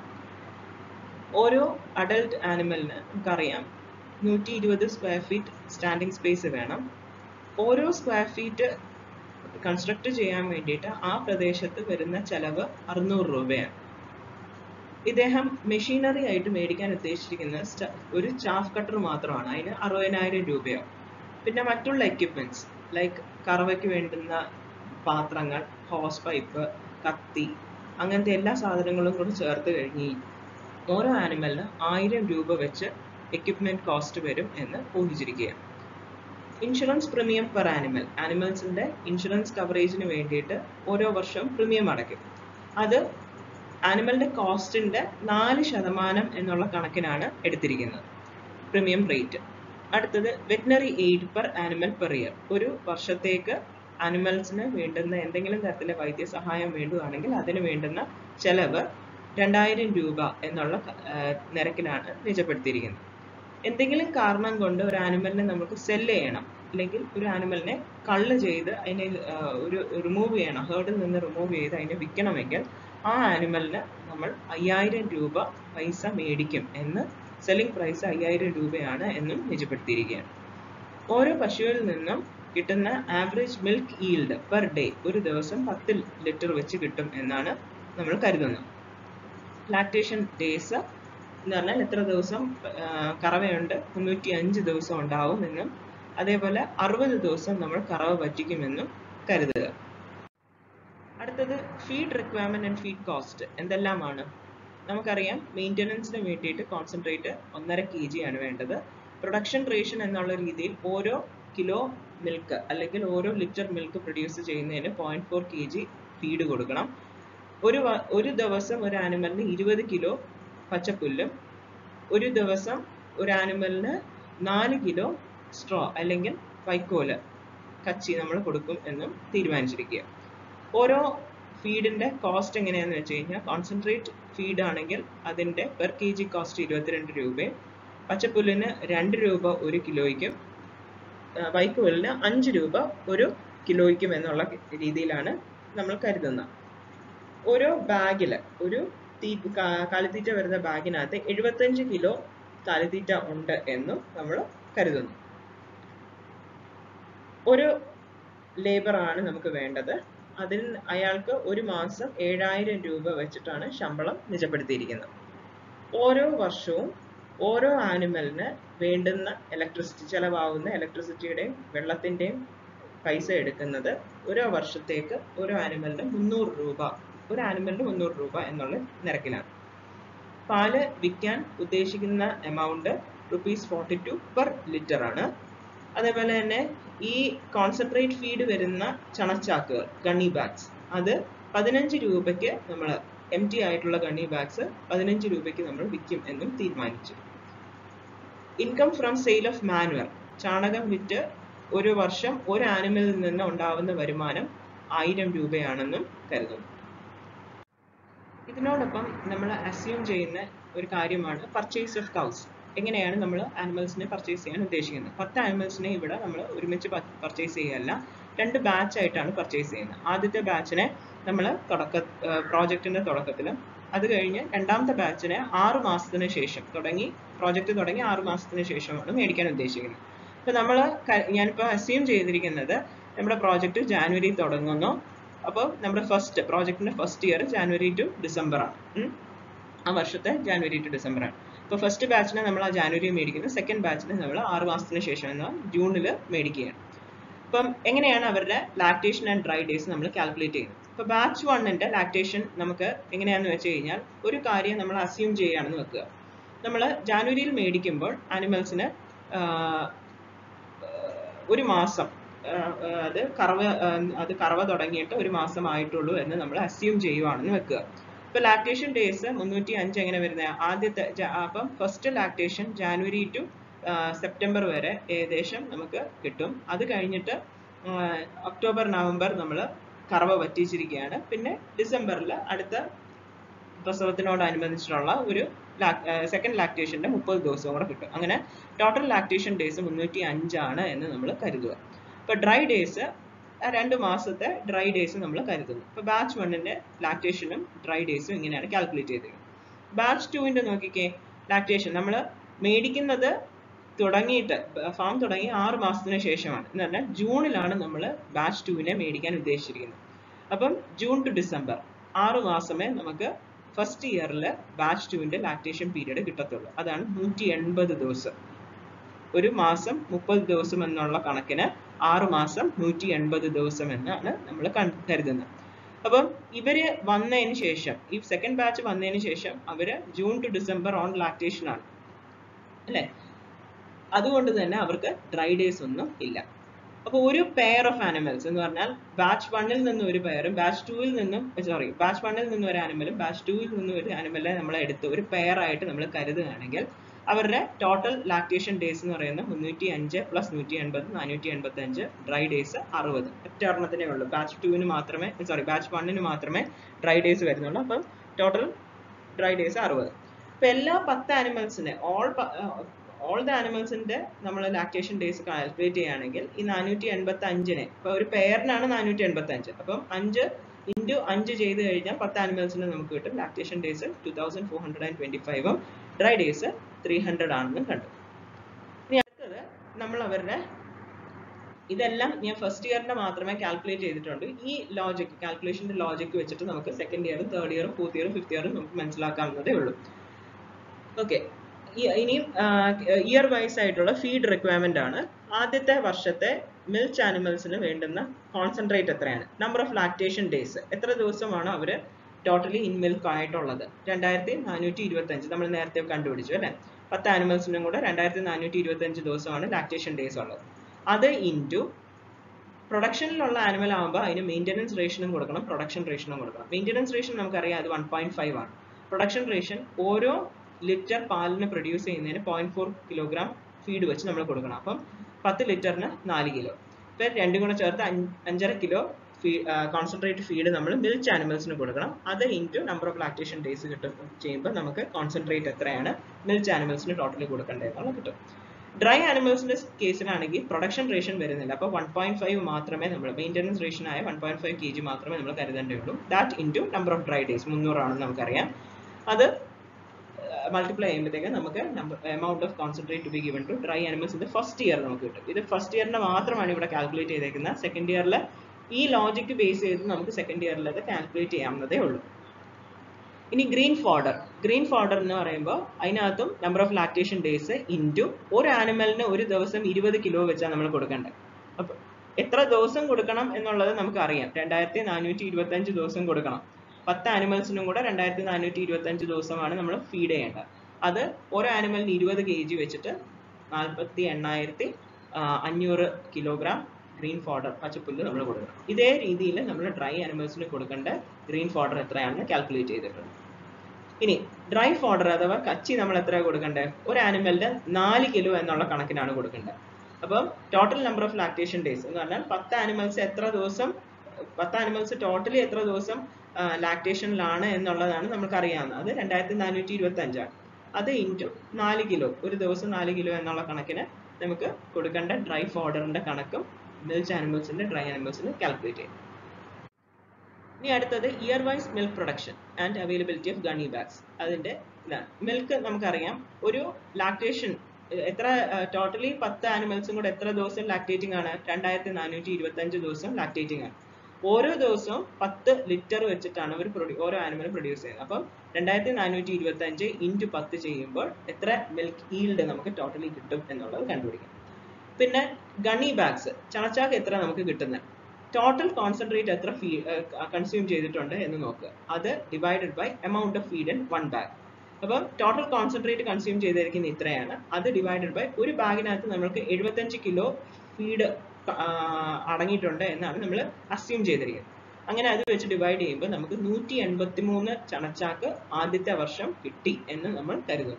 ഓരോ അഡൽട്ട് ആനിമലിന് നമുക്കറിയാം നൂറ്റി ഇരുപത് സ്ക്വയർ ഫീറ്റ് സ്റ്റാൻഡിംഗ് സ്പേസ് വേണം. ഓരോ സ്ക്വയർ ഫീറ്റ് കൺസ്ട്രക്ട് ചെയ്യാൻ വേണ്ടിയിട്ട് ആ പ്രദേശത്ത് വരുന്ന ചെലവ് അറുന്നൂറ് രൂപയാണ്. ഇദ്ദേഹം മെഷീനറി ആയിട്ട് മേടിക്കാൻ ഉദ്ദേശിച്ചിരിക്കുന്ന ഒരു ചാഫ് കട്ടർ മാത്രമാണ്, അതിന് അറുപതിനായിരം രൂപയോ. പിന്നെ മറ്റുള്ള എക്യുപ്മെന്റ്സ് ലൈക്ക് കറവയ്ക്ക് വേണ്ടുന്ന പാത്രങ്ങൾ, ഹോസ് പൈപ്പ്, കത്തി, അങ്ങനത്തെ എല്ലാ സാധനങ്ങളും കൂടി ചേർത്ത് കഴിഞ്ഞ് ഓരോ ആനിമലിന് ആയിരം രൂപ വെച്ച് എക്യുപ്മെന്റ് കോസ്റ്റ് വരും എന്ന് ഊഹിച്ചിരിക്കുക. ഇൻഷുറൻസ് പ്രീമിയം പെർ ആനിമൽ, ആനിമൽസിന്റെ ഇൻഷുറൻസ് കവറേജിന് വേണ്ടിയിട്ട് ഓരോ വർഷവും പ്രീമിയം അടയ്ക്കും. അത് ആനിമലിന്റെ കോസ്റ്റിന്റെ നാല് ശതമാനം എന്നുള്ള കണക്കിനാണ് എടുത്തിരിക്കുന്നത് പ്രീമിയം റേറ്റ്. അടുത്തത് veterinary aid per animal per year, ഒരു വർഷത്തേക്ക് ആനിമൽസിന് വേണ്ടുന്ന എന്തെങ്കിലും തരത്തിലെ വൈദ്യസഹായം വേണ്ടുകയാണെങ്കിൽ അതിന് വേണ്ടുന്ന ചെലവ് രണ്ടായിരം രൂപ എന്നുള്ള നിരക്കിലാണ് നിജപ്പെടുത്തിയിരിക്കുന്നത്. എന്തെങ്കിലും കാരണം കൊണ്ട് ഒരു ആനിമലിനെ നമുക്ക് സെല്ല് ചെയ്യണം, അല്ലെങ്കിൽ ഒരു ആനിമലിനെ കള്ള് ചെയ്ത് അതിനെ ഒരു റിമൂവ് ചെയ്യണം, ഹേർഡിൽ നിന്ന് റിമൂവ് ചെയ്ത് അതിനെ വിൽക്കണമെങ്കിൽ ആ ആനിമലിന് നമ്മൾ അയ്യായിരം രൂപ പൈസ മേടിക്കും എന്ന്, സെല്ലിംഗ് പ്രൈസ് അയ്യായിരം രൂപയാണ് എന്നും നിജപ്പെടുത്തിയിരിക്കുകയാണ്. ഓരോ പശുവിൽ നിന്നും കിട്ടുന്ന average milk yield per day ഒരു ദിവസം പത്ത് ലിറ്റർ വെച്ച് കിട്ടും എന്നാണ് നമ്മൾ കരുതുന്നത്. ലാക്ടേഷൻ ഡേയ്സ് എന്ന് പറഞ്ഞാൽ എത്ര ദിവസം കറവയുണ്ട്, മുന്നൂറ്റി അഞ്ച് ദിവസം ഉണ്ടാവും എന്നും അതേപോലെ അറുപത് ദിവസം നമ്മൾ കറവ പറ്റിക്കുമെന്നും കരുതുക. അടുത്തത് feed requirement and feed cost എന്തെല്ലാമാണ്? നമുക്കറിയാം മെയിൻ്റനൻസിന് വേണ്ടിയിട്ട് കോൺസെൻട്രേറ്റ് ഒന്നര കെ ജി ആണ് വേണ്ടത്. പ്രൊഡക്ഷൻ റേഷൻ എന്നുള്ള രീതിയിൽ ഓരോ കിലോ മിൽക്ക് അല്ലെങ്കിൽ ഓരോ ലിറ്റർ മിൽക്ക് പ്രൊഡ്യൂസ് ചെയ്യുന്നതിന് point four K G feed കൊടുക്കണം. ഒരു ഒരു ദിവസം ഒരു ആനിമലിന് ഇരുപത് കിലോ പച്ചപ്പുല്ലും ഒരു ദിവസം ഒരു ആനിമലിന് നാല് കിലോ സ്ട്രോ അല്ലെങ്കിൽ വൈക്കോല് കച്ചി നമ്മൾ കൊടുക്കും എന്നും തീരുമാനിച്ചിരിക്കുക. ഓരോ ഫീഡിന്റെ കോസ്റ്റ് എങ്ങനെയാണെന്ന് വെച്ച് കഴിഞ്ഞാൽ കോൺസെൻട്രേറ്റ് ഫീഡ് ആണെങ്കിൽ അതിന്റെ പെർ കെ ജി കോസ്റ്റ് ഇരുപത്തിരണ്ട് രൂപയും പച്ചപ്പുല്ലിന് രണ്ട് രൂപ ഒരു കിലോയ്ക്കും വൈക്കോലിന് അഞ്ച് രൂപ ഒരു കിലോയ്ക്കും എന്നുള്ള രീതിയിലാണ് നമ്മൾ കരുതുന്നത്. ഓരോ ബാഗില് ഒരു തീ കാലിത്തീറ്റ വരുന്ന ബാഗിനകത്ത് എഴുപത്തഞ്ച് കിലോ കാലിത്തീറ്റ ഉണ്ട് എന്നും നമ്മൾ കരുതുന്നു. ഒരു ലേബർ ആണ് നമുക്ക് വേണ്ടത്. അതിൽ അയാൾക്ക് ഒരു മാസം ഏഴായിരം രൂപ വെച്ചിട്ടാണ് ശമ്പളം നിജപ്പെടുത്തിയിരിക്കുന്നത്. ഓരോ വർഷവും ഓരോ ആനിമലിന് വേണ്ടുന്ന ഇലക്ട്രിസിറ്റി ചെലവാകുന്ന ഇലക്ട്രിസിറ്റിയുടെയും വെള്ളത്തിൻ്റെയും പൈസ എടുക്കുന്നത് ഓരോ വർഷത്തേക്ക് ഓരോ ആനിമലിന് മുന്നൂറ് രൂപ ഒരു ആനിമലിന് മുന്നൂറ് രൂപ എന്നുള്ള നിരക്കിലാണ്. പാല് വിൽക്കാൻ ഉദ്ദേശിക്കുന്ന amount rupees forty two per litre ആണ്. അതേപോലെ തന്നെ ഈ കോൺസെൻട്രേറ്റ് ഫീഡ് വരുന്ന ചണച്ചാക്കുകൾ ഗണ്ണി ബാഗ്സ് അത് പതിനഞ്ച് രൂപയ്ക്ക് നമ്മൾ എം ടി ആയിട്ടുള്ള ഗണ്ണി ബാഗ്സ് പതിനഞ്ച് രൂപയ്ക്ക് നമ്മൾ വിൽക്കും എന്നും തീരുമാനിച്ചു. Income from sale of manure, ചാണകം വിറ്റ് ഒരു വർഷം ഒരു ആനിമലിൽ നിന്ന് ഉണ്ടാവുന്ന വരുമാനം ആയിരം രൂപയാണെന്നും കരുതുന്നു. ഇതിനോടൊപ്പം നമ്മൾ അസ്യൂം ചെയ്യുന്ന ഒരു കാര്യമാണ് പർച്ചേസ് ഓഫ് കൗസ്. എങ്ങനെയാണ് നമ്മൾ ആനിമൽസിനെ പർച്ചേസ് ചെയ്യാൻ ഉദ്ദേശിക്കുന്നത്? പത്ത് ആനിമൽസിനെ ഇവിടെ നമ്മൾ ഒരുമിച്ച് പർച്ചേസ് ചെയ്യല്ല, രണ്ട് ബാച്ച് ആയിട്ടാണ് പർച്ചേസ് ചെയ്യുന്നത്. ആദ്യത്തെ ബാച്ചിനെ നമ്മൾ തുടക്ക പ്രോജക്റ്റിന്റെ തുടക്കത്തിലും അത് കഴിഞ്ഞ് രണ്ടാമത്തെ ബാച്ചിനെ ആറു മാസത്തിന് ശേഷം തുടങ്ങി പ്രോജക്റ്റ് തുടങ്ങി ആറു മാസത്തിന് ശേഷമാണ് മേടിക്കാൻ ഉദ്ദേശിക്കുന്നത്. അപ്പോൾ നമ്മൾ ഞാനിപ്പോൾ അസ്യൂം ചെയ്തിരിക്കുന്നത് നമ്മുടെ പ്രോജക്റ്റ് ജാനുവരി തുടങ്ങുന്നു. അപ്പോൾ നമ്മുടെ ഫസ്റ്റ് പ്രോജക്റ്റിന്റെ first year January to December ആണ്, ആ വർഷത്തെ ജാനുവരി ടു ഡിസംബർ ആണ്. അപ്പോൾ ഫസ്റ്റ് ബാച്ചിനെ നമ്മൾ ആ ജാനുവരി മേടിക്കുന്നു, സെക്കൻഡ് ബാച്ചിനെ നമ്മൾ ആറ് മാസത്തിന് ശേഷം എന്നാൽ ജൂണിൽ മേടിക്കുകയാണ്. അപ്പം എങ്ങനെയാണ് അവരുടെ ലാക്ടേഷൻ ആൻഡ് ഡ്രൈ ഡേയ്സ് നമ്മൾ കാൽക്കുലേറ്റ് ചെയ്യുന്നത്? ഇപ്പോൾ ബാച്ച് വണ്ണിന്റെ ലാക്ടേഷൻ നമുക്ക് എങ്ങനെയാണെന്ന് വെച്ച് കഴിഞ്ഞാൽ ഒരു കാര്യം നമ്മൾ അസ്യൂം ചെയ്യുകയാണെന്ന് വെക്കുക. നമ്മൾ ജാനുവരിയിൽ മേടിക്കുമ്പോൾ ആനിമൽസിന് ഒരു മാസം അത് കറവ അത് കറവ തുടങ്ങിയിട്ട് ഒരു മാസം ആയിട്ടുള്ളൂ എന്ന് നമ്മൾ അസ്യൂം ചെയ്യുവാണെന്ന് വെക്കുക. ഇപ്പോൾ ലാക്ടേഷൻ ഡേയ്സ് മുന്നൂറ്റി അഞ്ച് എങ്ങനെ വരുന്നത്? ആദ്യത്തെ അപ്പം first lactation January to September വരെ ഏകദേശം നമുക്ക് കിട്ടും. അത് കഴിഞ്ഞിട്ട് ഒക്ടോബർ നവംബർ നമ്മൾ കറവ വറ്റിച്ചിരിക്കുകയാണ്. പിന്നെ ഡിസംബറിൽ അടുത്ത പ്രസവത്തിനോടനുബന്ധിച്ചിട്ടുള്ള ഒരു സെക്കൻഡ് ലാക്ടേഷന്റെ മുപ്പത് ദിവസവും കൂടെ കിട്ടും. അങ്ങനെ ടോട്ടൽ ലാക്ടേഷൻ ഡേയ്സ് മുന്നൂറ്റി അഞ്ചാണ് എന്ന് നമ്മൾ കരുതുക. ഇപ്പോൾ ഡ്രൈ ഡേയ്സ് രണ്ട് മാസത്തെ ഡ്രൈ ഡേയ്സ് നമ്മൾ കരുതുന്നു. ഇപ്പോൾ ബാച്ച് വണ്ണിന്റെ ലാക്ടേഷനും ഡ്രൈ ഡേയ്സും ഇങ്ങനെയാണ് കാൽക്കുലേറ്റ് ചെയ്തിരിക്കുന്നത്. ബാച്ച് ടുവിന്റെ നോക്കിക്കേ, ലാക്ടേഷൻ നമ്മൾ മേടിക്കുന്നത് തുടങ്ങിയിട്ട് ഫാം തുടങ്ങി ആറ് മാസത്തിന് ശേഷമാണ്. എന്ന് പറഞ്ഞാൽ ജൂണിലാണ് നമ്മൾ ബാച്ച് ടുവിനെ മേടിക്കാൻ ഉദ്ദേശിച്ചിരിക്കുന്നത്. അപ്പം ജൂൺ ടു ഡിസംബർ ആറ് മാസമേ നമുക്ക് ഫസ്റ്റ് ഇയറിൽ ബാച്ച് ടുവിന്റെ ലാക്ടേഷൻ പീരീഡ് കിട്ടത്തുള്ളൂ. അതാണ് നൂറ്റി എൺപത് ദിവസം. ഒരു മാസം മുപ്പത് ദിവസം എന്നുള്ള കണക്കിന് ആറ് മാസം നൂറ്റി എൺപത് ദിവസം എന്നാണ് നമ്മൾ കരുതുന്നത്. അപ്പം ഇവര് വന്നതിന് ശേഷം ഈ സെക്കൻഡ് ബാച്ച് വന്നതിന് ശേഷം അവര് June to December on lactation ആണ് അല്ലെ. അതുകൊണ്ട് തന്നെ അവർക്ക് ഡ്രൈ ഡേയ്സ് ഒന്നും ഇല്ല. അപ്പോൾ ഒരു പെയർ ഓഫ് ആനിമൽസ് എന്ന് പറഞ്ഞാൽ ബാച്ച് വണ്ണിൽ നിന്നും ഒരു പെയറും ബാച്ച് ടൂവിൽ നിന്നും സോറി ബാച്ച് വണ്ണിൽ നിന്നും ഒരു ആനിമലും ബാച്ച് ടൂവിൽ നിന്നും ഒരു ആനിമലിനെ നമ്മൾ എടുത്ത് ഒരു പെയർ ആയിട്ട് നമ്മൾ കരുതുകയാണെങ്കിൽ അവരുടെ ടോട്ടൽ ലാക്ടേഷൻ ഡേയ്സ് എന്ന് പറയുന്നത് മുന്നൂറ്റി അഞ്ച് പ്ലസ് നൂറ്റി എൺപത് നാനൂറ്റി എൺപത്തി അഞ്ച് ഡ്രൈ ഡേയ്സ് അറുപത് ഒറ്റ ഒരെണ്ണത്തിനേ ഉള്ളൂ. ബാച്ച് ടൂവിന് മാത്രമേ സോറി ബാച്ച് വണ്ണിന് മാത്രമേ ഡ്രൈ ഡേയ്സ് വരുന്നുള്ളൂ. അപ്പം ടോട്ടൽ ഡ്രൈ ഡേയ്സ് അറുപത്. അപ്പൊ എല്ലാ പത്ത് ആനിമൽസിനെ ഓൾ ഓൾ ദ ആനിമൽസിന്റെ നമ്മൾ ലാക്ടേഷൻ ഡേയ്സ് കാൽക്കുലേറ്റ് ചെയ്യുകയാണെങ്കിൽ ഈ നാനൂറ്റി എൺപത്തി അഞ്ചിനെ ഇപ്പൊ ഒരു പെയറിനാണ് നാനൂറ്റി എൺപത്തി അഞ്ച് അപ്പം അഞ്ച് ഇൻറ്റു അഞ്ച് ചെയ്ത് കഴിഞ്ഞാൽ പത്ത് ആനിമൽസിന് നമുക്ക് കിട്ടും lactation days two thousand four hundred and twenty ഫൈവും ഡ്രൈ ഡേയ്സ് ത്രീ ഹൺഡ്രഡ് ആണെന്ന് കണ്ടു. ഇനി അടുത്തത് നമ്മൾ അവരുടെ ഇതെല്ലാം ഞാൻ ഫസ്റ്റ് ഇയറിന്റെ മാത്രമേ കാൽക്കുലേറ്റ് ചെയ്തിട്ടുണ്ട്. ഈ ലോജിക് കാൽക്കുലേഷന്റെ ലോജിക് വെച്ചിട്ട് നമുക്ക് സെക്കൻഡ് ഇയറും തേർഡ് ഇയറും ഫോർത്ത് ഇയറും ഫിഫ്ത് ഇയറും നമുക്ക് മനസ്സിലാക്കാവുന്നതേ ഉള്ളൂ. ഓക്കെ, ഇനിയും ഇയർ വൈസ് ആയിട്ടുള്ള ഫീഡ് റിക്വയർമെന്റ് ആണ്. ആദ്യത്തെ വർഷത്തെ മിൽച്ച് ആനിമൽസിന് വേണ്ടുന്ന കോൺസെൻട്രേറ്റ് എത്രയാണ്, നമ്പർ ഓഫ് ലാക്ടേഷൻ ഡേയ്സ്, എത്ര ദിവസമാണ് അവർ ടോട്ടലി ഇൻ മിൽക്ക് ആയിട്ടുള്ളത്, രണ്ടായിരത്തി നാനൂറ്റി ഇരുപത്തി അഞ്ച് നമ്മൾ നേരത്തെ കണ്ടുപിടിച്ചു അല്ലെ. പത്ത് ആനിമൽസിനും കൂടെ രണ്ടായിരത്തി നാനൂറ്റി ഇരുപത്തി അഞ്ച് ദിവസമാണ് ലാക്ടേഷൻ ഡേയ്സ് ഉള്ളത്. അത് ഇൻറ്റു പ്രൊഡക്ഷനിലുള്ള ആനിമൽ ആകുമ്പോൾ അതിന് മെയിൻ്റനൻസ് റേഷനും കൊടുക്കണം, പ്രൊഡക്ഷൻ റേഷനും കൊടുക്കണം. മെയിൻ്റനൻസ് റേഷൻ നമുക്കറിയാം അത് വൺ പോയിന്റ് ഫൈവ് ആണ്. പ്രൊഡക്ഷൻ റേഷൻ ഓരോ ലിറ്റർ പാലിന് പ്രൊഡ്യൂസ് ചെയ്യുന്നതിന് പോയിന്റ് ഫോർ കിലോഗ്രാം ഫീഡ് വെച്ച് നമ്മൾ കൊടുക്കണം. അപ്പം പത്ത് ലിറ്ററിന് നാല് കിലോ ഇപ്പം രണ്ടും കൂടെ ചേർത്ത് അഞ്ചര കിലോ ഫീ കോൺസെൻട്രേറ്റ് ഫീഡ് നമ്മൾ മിൽച്ച് ആനിമൽസിന് കൊടുക്കണം. അത് into number of lactation days കിട്ടും ചെയ്യുമ്പോൾ നമുക്ക് കോൺസെൻട്രേറ്റ് എത്രയാണ് മിൽച്ച് ആനിമൽസിന് ടോട്ടലി കൊടുക്കേണ്ടതെന്നുള്ളത് കിട്ടും. ഡ്രൈ ആനിമൽസിന്റെ കേസിലാണെങ്കിൽ പ്രൊഡക്ഷൻ റേഷൻ വരുന്നില്ല. അപ്പോൾ വൺ പോയിന്റ് ഫൈവ് മാത്രമേ നമ്മൾ മെയിൻ്റനൻസ് റേഷൻ ആയ one point five K G മാത്രമേ നമ്മൾ കരുതേണ്ടതുള്ളൂ. That into number of dry days മുന്നൂറാണെന്ന് നമുക്കറിയാം. അത് മൾട്ടിപ്ലൈ ചെയ്യുമ്പോഴത്തേക്ക് നമുക്ക് amount of concentrate to be given to dry animals ഇത് ഫസ്റ്റ് ഇയർ നമുക്ക് കിട്ടും. ഇത് ഫസ്റ്റ് ഇയറിന്റെ മാത്രമാണ് ഇവിടെ കാൽക്കുലേറ്റ് ചെയ്തേക്കുന്നത്. സെക്കൻഡ് ഇയറിൽ ഈ ലോജിക് ബേസ് ചെയ്ത് നമുക്ക് സെക്കൻഡ് ഇയറിൽ അത് കാൽക്കുലേറ്റ് ചെയ്യാവുന്നതേ ഉള്ളൂ. ഇനി ഗ്രീൻ ഫോഡർ ഗ്രീൻ ഫോഡർ എന്ന് പറയുമ്പോൾ അതിനകത്തും number of lactation days into ഒരു ആനിമലിന് ഒരു ദിവസം ഇരുപത് കിലോ വെച്ചാൽ നമ്മൾ കൊടുക്കേണ്ടത്. അപ്പോൾ എത്ര ദിവസം കൊടുക്കണം എന്നുള്ളത് നമുക്ക് അറിയാം. രണ്ടായിരത്തി നാനൂറ്റി ഇരുപത്തി അഞ്ച് ദിവസം കൊടുക്കണം. പത്ത് ആനിമൽസിനും കൂടെ രണ്ടായിരത്തി നാനൂറ്റി ഇരുപത്തി അഞ്ച് ദിവസമാണ് നമ്മൾ ഫീഡ് ചെയ്യേണ്ടത്. അത് ഒരു ആനിമലിന് ഇരുപത് കെ ജി വെച്ചിട്ട് നാൽപ്പത്തി എണ്ണായിരത്തി അഞ്ഞൂറ് കിലോഗ്രാം ഗ്രീൻ ഫോഡർ പച്ചപ്പുല്ല് നമ്മൾ കൊടുക്കണം. ഇതേ രീതിയിൽ നമ്മൾ ഡ്രൈ ആനിമൽസിന് കൊടുക്കേണ്ട ഗ്രീൻ ഫോഡർ എത്രയാണെന്ന് കാൽക്കുലേറ്റ് ചെയ്തിട്ടുണ്ട്. ഇനി ഡ്രൈ ഫോഡർ അഥവാ കച്ചി നമ്മൾ എത്ര കൊടുക്കേണ്ടത്, ഒരു ആനിമലിന് നാല് കിലോ എന്നുള്ള കണക്കിനാണ് കൊടുക്കേണ്ടത്. അപ്പം total number of lactation days എന്ന് പറഞ്ഞാൽ പത്ത് ആനിമൽസ് എത്ര ദിവസം പത്ത് ആനിമൽസ് ടോട്ടലി എത്ര ദിവസം ലാക്ടേഷനിലാണ് എന്നുള്ളതാണ് നമുക്ക് അറിയാവുന്നത്. അത് രണ്ടായിരത്തി നാനൂറ്റി ഇരുപത്തി അഞ്ചാണ്. അത് ഇൻറ്റു നാല് കിലോ ഒരു ദിവസം നാല് കിലോ എന്നുള്ള കണക്കിന് നമുക്ക് കൊടുക്കേണ്ട ഡ്രൈ ഫോഡറിന്റെ കണക്കും മിൽച്ച് ആനിമൽസിന്റെ ഡ്രൈ ആനിമൽസിന് കാൽക്കുലേറ്റ് ചെയ്യും. ഇനി അടുത്തത് year wise milk production and availability of gunny bags. അതിന്റെ ഇതാണ്. മിൽക്ക് നമുക്കറിയാം ഒരു ലാക്ടേഷൻ എത്ര ടോട്ടലി പത്ത് ആനിമൽസും കൂടെ എത്ര ദിവസം ലാക്ടേറ്റിംഗ് ആണ്, രണ്ടായിരത്തി നാനൂറ്റി ഇരുപത്തി അഞ്ച് ദിവസം ലാക്ടേറ്റിംഗ് ആണ്. ഓരോ ദിവസവും പത്ത് ലിറ്റർ വെച്ചിട്ടാണ് അവർ പ്രൊഡ്യൂ ഓരോ ആനിമൽ പ്രൊഡ്യൂസ് ചെയ്യുന്നത്. അപ്പം രണ്ടായിരത്തി നാനൂറ്റി ഇരുപത്തി അഞ്ച് ഇൻറ്റു പത്ത് ചെയ്യുമ്പോൾ എത്ര മിൽക്ക് ഈൽഡ് നമുക്ക് ടോട്ടലി കിട്ടും എന്നുള്ളത് കണ്ടുപിടിക്കാം. പിന്നെ ഗണി ബാഗ്സ് ചണച്ചാക്ക് എത്ര നമുക്ക് കിട്ടുന്നത്, ടോട്ടൽ കോൺസെൻട്രേറ്റ് എത്ര ഫീ കൺസ്യൂം ചെയ്തിട്ടുണ്ട് എന്ന് നോക്കുക. അത് divided by amount of feed in one bag. അപ്പം ടോട്ടൽ കോൺസെൻട്രേറ്റ് കൺസ്യൂം ചെയ്തിരിക്കുന്ന ഇത്രയാണ്. അത് ഡിവൈഡഡ് ബൈ ഒരു ബാഗിനകത്ത് നമ്മൾക്ക് എഴുപത്തഞ്ച് കിലോ ഫീഡ് അടങ്ങിയിട്ടുണ്ട് എന്നാണ് നമ്മൾ അസ്യൂം ചെയ്തിരിക്കുന്നത്. അങ്ങനെ അത് വെച്ച് ഡിവൈഡ് ചെയ്യുമ്പോൾ നമുക്ക് നൂറ്റി എൺപത്തി മൂന്ന് ചണച്ചാക്ക് ആദ്യത്തെ വർഷം കിട്ടി എന്ന് നമ്മൾ കരുതുന്നു.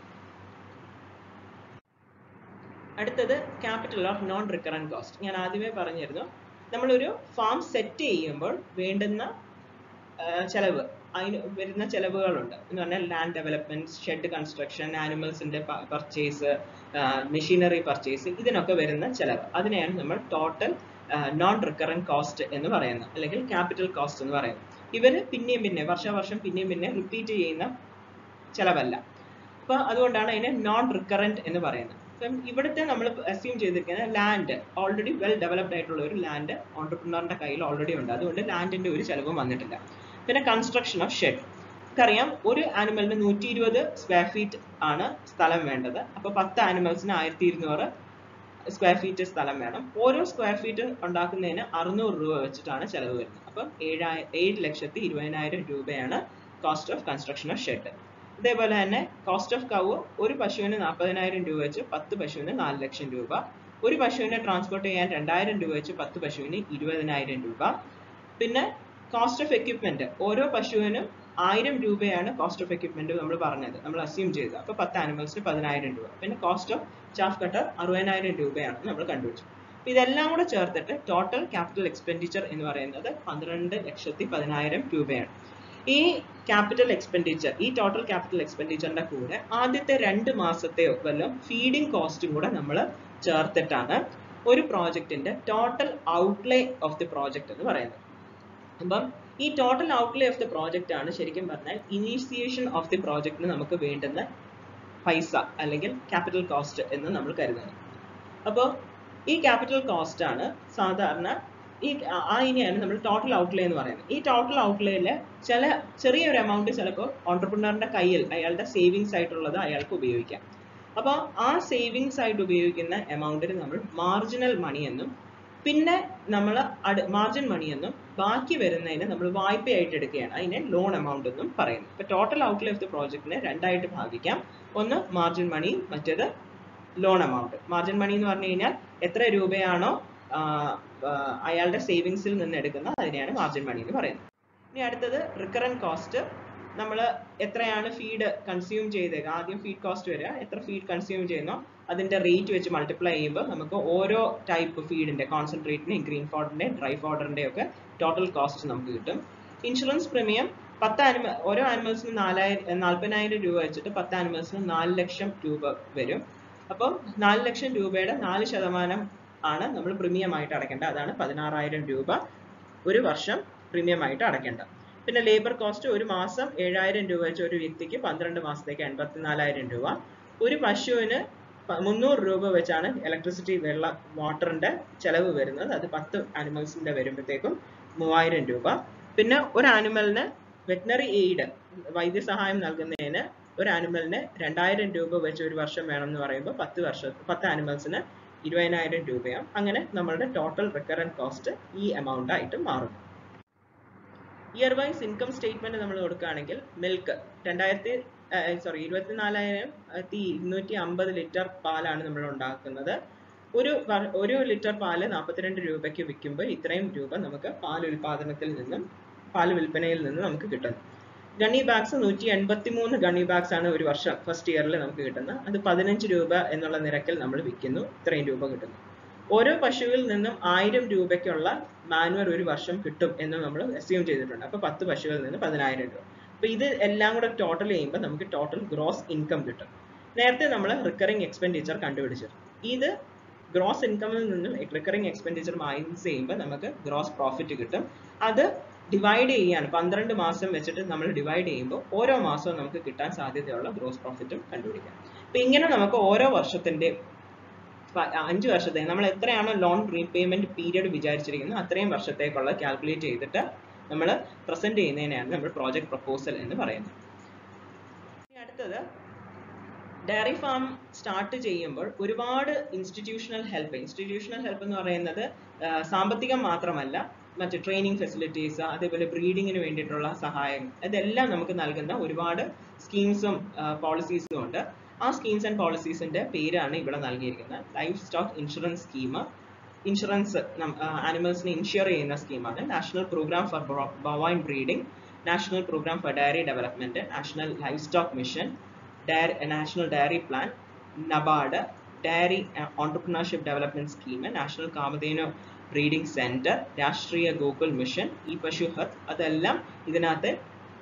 അടുത്തത് capital of non recurrent cost. ഞാൻ ആദ്യമേ പറഞ്ഞിരുന്നു, നമ്മളൊരു ഫാം സെറ്റ് ചെയ്യുമ്പോൾ വേണ്ടുന്ന ചെലവ്, അതിന് വരുന്ന ചെലവുകളുണ്ട് എന്ന് പറഞ്ഞാൽ ലാൻഡ് ഡെവലപ്മെന്റ്, ഷെഡ് കൺസ്ട്രക്ഷൻ, ആനിമൽസിന്റെ പർച്ചേസ്, മെഷീനറി പർച്ചേസ്, ഇതിനൊക്കെ വരുന്ന ചെലവ്, അതിനെയാണ് നമ്മൾ ടോട്ടൽ നോൺ റിക്കറന്റ് കോസ്റ്റ് എന്ന് പറയുന്നത്, അല്ലെങ്കിൽ ക്യാപിറ്റൽ കോസ്റ്റ് എന്ന് പറയുന്നത്. ഇവര് പിന്നെയും പിന്നെ വർഷാവർഷം പിന്നെയും പിന്നെ റിപ്പീറ്റ് ചെയ്യുന്ന ചെലവല്ല. അപ്പൊ അതുകൊണ്ടാണ് അതിനെ നോൺ റിക്കറന്റ് എന്ന് പറയുന്നത്. അപ്പം ഇവിടുത്തെ നമ്മൾ അസ്യൂം ചെയ്തിരിക്കുന്ന ലാൻഡ് ഓൾറെഡി വെൽ ഡെവലപ്ഡ് ആയിട്ടുള്ള ഒരു ലാൻഡ് ഓൺടർപ്രണറിന്റെ കയ്യിൽ ഓൾറെഡി ഉണ്ട്. അതുകൊണ്ട് ലാൻഡിന്റെ ഒരു ചെലവും വന്നിട്ടില്ല. പിന്നെ കൺസ്ട്രക്ഷൻ ഓഫ് ഷെഡ്. നമുക്കറിയാം ഒരു ആനിമലിന് നൂറ്റി ഇരുപത് സ്ക്വയർ ഫീറ്റ് ആണ് സ്ഥലം വേണ്ടത്. അപ്പൊ പത്ത് ആനിമൽസിന് ആയിരത്തി ഇരുന്നൂറ് സ്ക്വയർ ഫീറ്റ് സ്ഥലം വേണം. ഓരോ സ്ക്വയർ ഫീറ്റ് ഉണ്ടാക്കുന്നതിന് അറുന്നൂറ് രൂപ വെച്ചിട്ടാണ് ചെലവ് വരുന്നത്. അപ്പം ഏഴായ ഏഴ് ലക്ഷത്തി ഇരുപതിനായിരം രൂപയാണ് cost of construction of shed. ഇതേപോലെ തന്നെ കോസ്റ്റ് ഓഫ് കവ് ഒരു പശുവിന് നാൽപ്പതിനായിരം രൂപ വെച്ച് പത്ത് പശുവിന് നാല് ലക്ഷം രൂപ. ഒരു പശുവിനെ ട്രാൻസ്പോർട്ട് ചെയ്യാൻ രണ്ടായിരം രൂപ വെച്ച് പത്ത് പശുവിന് ഇരുപതിനായിരം രൂപ. പിന്നെ കോസ്റ്റ് ഓഫ് എക്യുപ്മെന്റ് ഓരോ പശുവിനും ആയിരം രൂപയാണ് കോസ്റ്റ് ഓഫ് എക്യുപ്മെന്റ് നമ്മൾ പറഞ്ഞത്, നമ്മൾ അസ്യൂം ചെയ്തത്. അപ്പോൾ പത്ത് ആനിമൽസിന് പതിനായിരം രൂപ. പിന്നെ കോസ്റ്റ് ഓഫ് ചാഫ് കട്ടർ അറുപതിനായിരം രൂപയാണ് നമ്മൾ കണ്ടുപിടിച്ചത്. ഇതെല്ലാം കൂടെ ചേർത്തിട്ട് ടോട്ടൽ ക്യാപിറ്റൽ എക്സ്പെൻഡിച്ചർ എന്ന് പറയുന്നത് പന്ത്രണ്ട് ലക്ഷത്തി പതിനായിരം രൂപയാണ്. ഈ ക്യാപിറ്റൽ എക്സ്പെൻഡിച്ചർ ഈ ടോട്ടൽ ക്യാപിറ്റൽ എക്സ്പെൻഡിച്ചറിന്റെ കൂടെ ആദ്യത്തെ രണ്ട് മാസത്തെയോ വല്ലതും ഫീഡിംഗ് കോസ്റ്റും കൂടെ നമ്മൾ ചേർത്തിട്ടാണ് ഒരു പ്രോജക്റ്റിന്റെ total outlay of the project എന്ന് പറയുന്നത്. അപ്പം ഈ total outlay of the project ആണ് ശരിക്കും പറഞ്ഞാൽ ഇനീഷ്യേഷൻ ഓഫ് ദി പ്രോജക്റ്റിന് നമുക്ക് വേണ്ടുന്ന പൈസ അല്ലെങ്കിൽ ക്യാപിറ്റൽ കോസ്റ്റ് എന്ന് നമ്മൾ കരുതുന്നത്. അപ്പോൾ ഈ ക്യാപിറ്റൽ കോസ്റ്റ് ആണ് സാധാരണ ഈ ആ ഇനിയാണ് നമ്മൾ ടോട്ടൽ ഔട്ട്ലേ എന്ന് പറയുന്നത്. ഈ ടോട്ടൽ ഔട്ട്ലേയില് ചില ചെറിയൊരു എമൗണ്ട് ചിലപ്പോൾ ഓൺടർപ്രണറിന്റെ കയ്യിൽ അയാളുടെ സേവിങ്സ് ആയിട്ടുള്ളത് അയാൾക്ക് ഉപയോഗിക്കാം. അപ്പോൾ ആ സേവിങ്സ് ആയിട്ട് ഉപയോഗിക്കുന്ന എമൗണ്ടിന് നമ്മൾ മാർജിനൽ മണി എന്നും പിന്നെ നമ്മൾ മാർജിൻ മണി എന്നും ബാക്കി വരുന്നതിന് നമ്മൾ വായ്പയായിട്ട് എടുക്കുകയാണ്, അതിനെ ലോൺ എമൗണ്ട് എന്നും പറയുന്നു. ഇപ്പൊ ടോട്ടൽ ഔട്ട്ലേ ഓഫ് ദി പ്രോജക്റ്റിനെ രണ്ടായിട്ട് ഭാഗിക്കാം. ഒന്ന് മാർജിൻ മണി, മറ്റേത് ലോൺ എമൗണ്ട്. മാർജിൻ മണി എന്ന് പറഞ്ഞു കഴിഞ്ഞാൽ എത്ര രൂപയാണോ അയാളുടെ സേവിങ്സിൽ നിന്ന് എടുക്കുന്നത് അതിനെയാണ് മാർജിൻ മണി എന്ന് പറയുന്നത്. ഇനി അടുത്തത് റിക്കറന്റ് കോസ്റ്റ്. നമ്മൾ എത്രയാണ് ഫീഡ് കൺസ്യൂം ചെയ്തത്, ആദ്യം ഫീഡ് കോസ്റ്റ് വരിക, എത്ര ഫീഡ് കൺസ്യൂം ചെയ്യുന്നോ അതിന്റെ റേറ്റ് വെച്ച് മൾട്ടിപ്ലൈ ചെയ്യുമ്പോൾ നമുക്ക് ഓരോ ടൈപ്പ് ഫീഡിന്റെ കോൺസെൻട്രേറ്റിന്റെ, ഗ്രീൻ ഫോഡറിന്റെ, ഡ്രൈ ഫോഡറിന്റെ ഒക്കെ ടോട്ടൽ കോസ്റ്റ് നമുക്ക് കിട്ടും. ഇൻഷുറൻസ് പ്രീമിയം പത്ത് ആനിമ ഓരോ ആനിമൽസിന് നാലായിരം നാൽപ്പതിനായിരം രൂപ വെച്ചിട്ട് പത്ത് ആനിമൽസിന് നാല് ലക്ഷം രൂപ വരും. അപ്പം നാല് ലക്ഷം രൂപയുടെ നാല് ശതമാനം ആണ് നമ്മൾ പ്രീമിയം ആയിട്ട് അടയ്ക്കേണ്ടത്. അതാണ് പതിനാറായിരം രൂപ ഒരു വർഷം പ്രീമിയം ആയിട്ട് അടയ്ക്കേണ്ടത്. പിന്നെ ലേബർ കോസ്റ്റ് ഒരു മാസം ഏഴായിരം രൂപ വെച്ച് ഒരു വ്യക്തിക്ക് പന്ത്രണ്ട് മാസത്തേക്ക് എൺപത്തിനാലായിരം രൂപ. ഒരു പശുവിന് മുന്നൂറ് രൂപ വെച്ചാണ് ഇലക്ട്രിസിറ്റി വെള്ള വാട്ടറിന്റെ ചെലവ് വരുന്നത്. അത് പത്ത് ആനിമൽസിന്റെ വരുമ്പോഴത്തേക്കും മൂവായിരം രൂപ. പിന്നെ ഒരു ആനിമലിന് വെറ്റിനറി എയ്ഡ് വൈദ്യസഹായം നൽകുന്നതിന് ഒരു ആനിമലിന് രണ്ടായിരം രൂപ വെച്ച് ഒരു വർഷം വേണം എന്ന് പറയുമ്പോൾ പത്ത് വർഷം പത്ത് ആനിമൽസിന് ഇരുപതിനായിരം രൂപയാണ്. അങ്ങനെ നമ്മളുടെ ടോട്ടൽ റിക്കറന്റ് കോസ്റ്റ് ഈ എമൗണ്ട് ആയിട്ട് മാറുന്നു. ഇയർ വൈസ് ഇൻകം സ്റ്റേറ്റ്മെന്റ് നമ്മൾ കൊടുക്കുകയാണെങ്കിൽ മിൽക്ക് രണ്ടായിരത്തി സോറി ഇരുപത്തിനാലായിരത്തി ഇരുന്നൂറ്റി അമ്പത് ലിറ്റർ പാലാണ് നമ്മൾ ഉണ്ടാക്കുന്നത്. ഒരു ഒരു ലിറ്റർ പാല് നാൽപ്പത്തിരണ്ട് രൂപയ്ക്ക് വിൽക്കുമ്പോൾ ഇത്രയും രൂപ നമുക്ക് പാൽ ഉൽപാദനത്തിൽ നിന്നും പാൽ വിൽപ്പനയിൽ നിന്നും നമുക്ക് കിട്ടുന്നു. ഗണി ബാഗ്സ് നൂറ്റി എൺപത്തി മൂന്ന് ഗണി ബാഗ്സ് ആണ് ഒരു വർഷം ഫസ്റ്റ് ഇയറിൽ നമുക്ക് കിട്ടുന്നത്. അത് പതിനഞ്ച് രൂപ എന്നുള്ള നിരക്കിൽ നമ്മൾ വിൽക്കുന്നു, ഇത്രയും രൂപ കിട്ടുന്നു. ഓരോ പശുവിൽ നിന്നും ആയിരം രൂപയ്ക്കുള്ള മാനുവർ ഒരു വർഷം കിട്ടും എന്ന് നമ്മൾ അസ്യൂം ചെയ്തിട്ടുണ്ട്. അപ്പൊ പത്ത് പശുവിൽ നിന്ന് പതിനായിരം രൂപ. അപ്പൊ ഇത് എല്ലാം കൂടെ ടോട്ടൽ ചെയ്യുമ്പോൾ നമുക്ക് ടോട്ടൽ ഗ്രോസ് ഇൻകം കിട്ടും. നേരത്തെ നമ്മൾ റിക്കറിംഗ് എക്സ്പെൻഡിച്ചർ കണ്ടുപിടിച്ചത്. ഇത് ഗ്രോസ് ഇൻകമിൽ നിന്നും റിക്കറിംഗ് എക്സ്പെൻഡിച്ചർ മൈനസ് ചെയ്യുമ്പോൾ നമുക്ക് ഗ്രോസ് പ്രോഫിറ്റ് കിട്ടും. അത് ഡിവൈഡ് ചെയ്യാണ്, പന്ത്രണ്ട് മാസം വെച്ചിട്ട് നമ്മൾ ഡിവൈഡ് ചെയ്യുമ്പോൾ ഓരോ മാസവും നമുക്ക് കിട്ടാൻ സാധ്യതയുള്ള ഗ്രോസ് പ്രോഫിറ്റും കണ്ടുപിടിക്കാം. അപ്പൊ ഇങ്ങനെ നമുക്ക് ഓരോ വർഷത്തിന്റെ അഞ്ച് വർഷത്തെ നമ്മൾ എത്രയാണോ ലോൺ റീപേയ്മെന്റ് പീരിയഡ് വിചാരിച്ചിരിക്കുന്നത് അത്രയും വർഷത്തേക്കുള്ള കാൽക്കുലേറ്റ് ചെയ്തിട്ട് നമ്മൾ പ്രസന്റ് ചെയ്യുന്നതിനെയാണ് നമ്മൾ പ്രോജക്ട് പ്രപ്പോസൽ എന്ന് പറയുന്നത്. അടുത്തത് ഡയറി ഫാം സ്റ്റാർട്ട് ചെയ്യുമ്പോൾ ഒരുപാട് ഇൻസ്റ്റിറ്റ്യൂഷണൽ ഹെൽപ്പ് ഇൻസ്റ്റിറ്റ്യൂഷണൽ ഹെൽപ്പ് എന്ന് പറയുന്നത് സാമ്പത്തികം മാത്രമല്ല, മറ്റ് ട്രെയിനിങ് ഫെസിലിറ്റീസ്, അതേപോലെ ബ്രീഡിങ്ങിന് വേണ്ടിയിട്ടുള്ള സഹായം, ഇതെല്ലാം നമുക്ക് നൽകുന്ന ഒരുപാട് സ്കീംസും പോളിസീസും ഉണ്ട്. ആ സ്കീംസ് ആൻഡ് പോളിസീസിന്റെ പേരാണ് ഇവിടെ നൽകിയിരിക്കുന്നത്. Life stock insurance scheme, insurance ആനിമൽസിനെ ഇൻഷുർ ചെയ്യുന്ന സ്കീമാണ്. National programme for bovine breeding, national programme for dairy development, national life stock mission, national dairy plan, NABARD, dairy entrepreneurship development scheme, national Kamadhenu breeding centre, Rashtriya Gokul mission, E പശു ഹത്ത്, അതെല്ലാം ഇതിനകത്ത്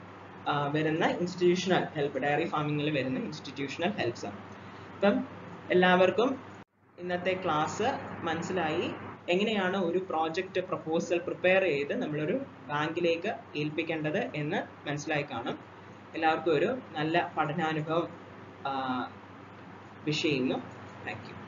വരുന്ന ഇൻസ്റ്റിറ്റ്യൂഷണൽ ഹെൽപ്പ്, ഡയറി ഫാമിങ്ങിൽ വരുന്ന ഇൻസ്റ്റിറ്റ്യൂഷണൽ ഹെൽപ്സ് ആണ്. അപ്പം എല്ലാവർക്കും ഇന്നത്തെ ക്ലാസ് മനസ്സിലായി. എങ്ങനെയാണ് ഒരു പ്രോജക്റ്റ് പ്രപ്പോസൽ പ്രിപ്പയർ ചെയ്ത് നമ്മളൊരു ബാങ്കിലേക്ക് ഏൽപ്പിക്കേണ്ടത് എന്ന് മനസ്സിലായി കാണും. എല്ലാവർക്കും ഒരു നല്ല പഠനാനുഭവം വിഷ് ചെയ്യുന്നു. Thank U.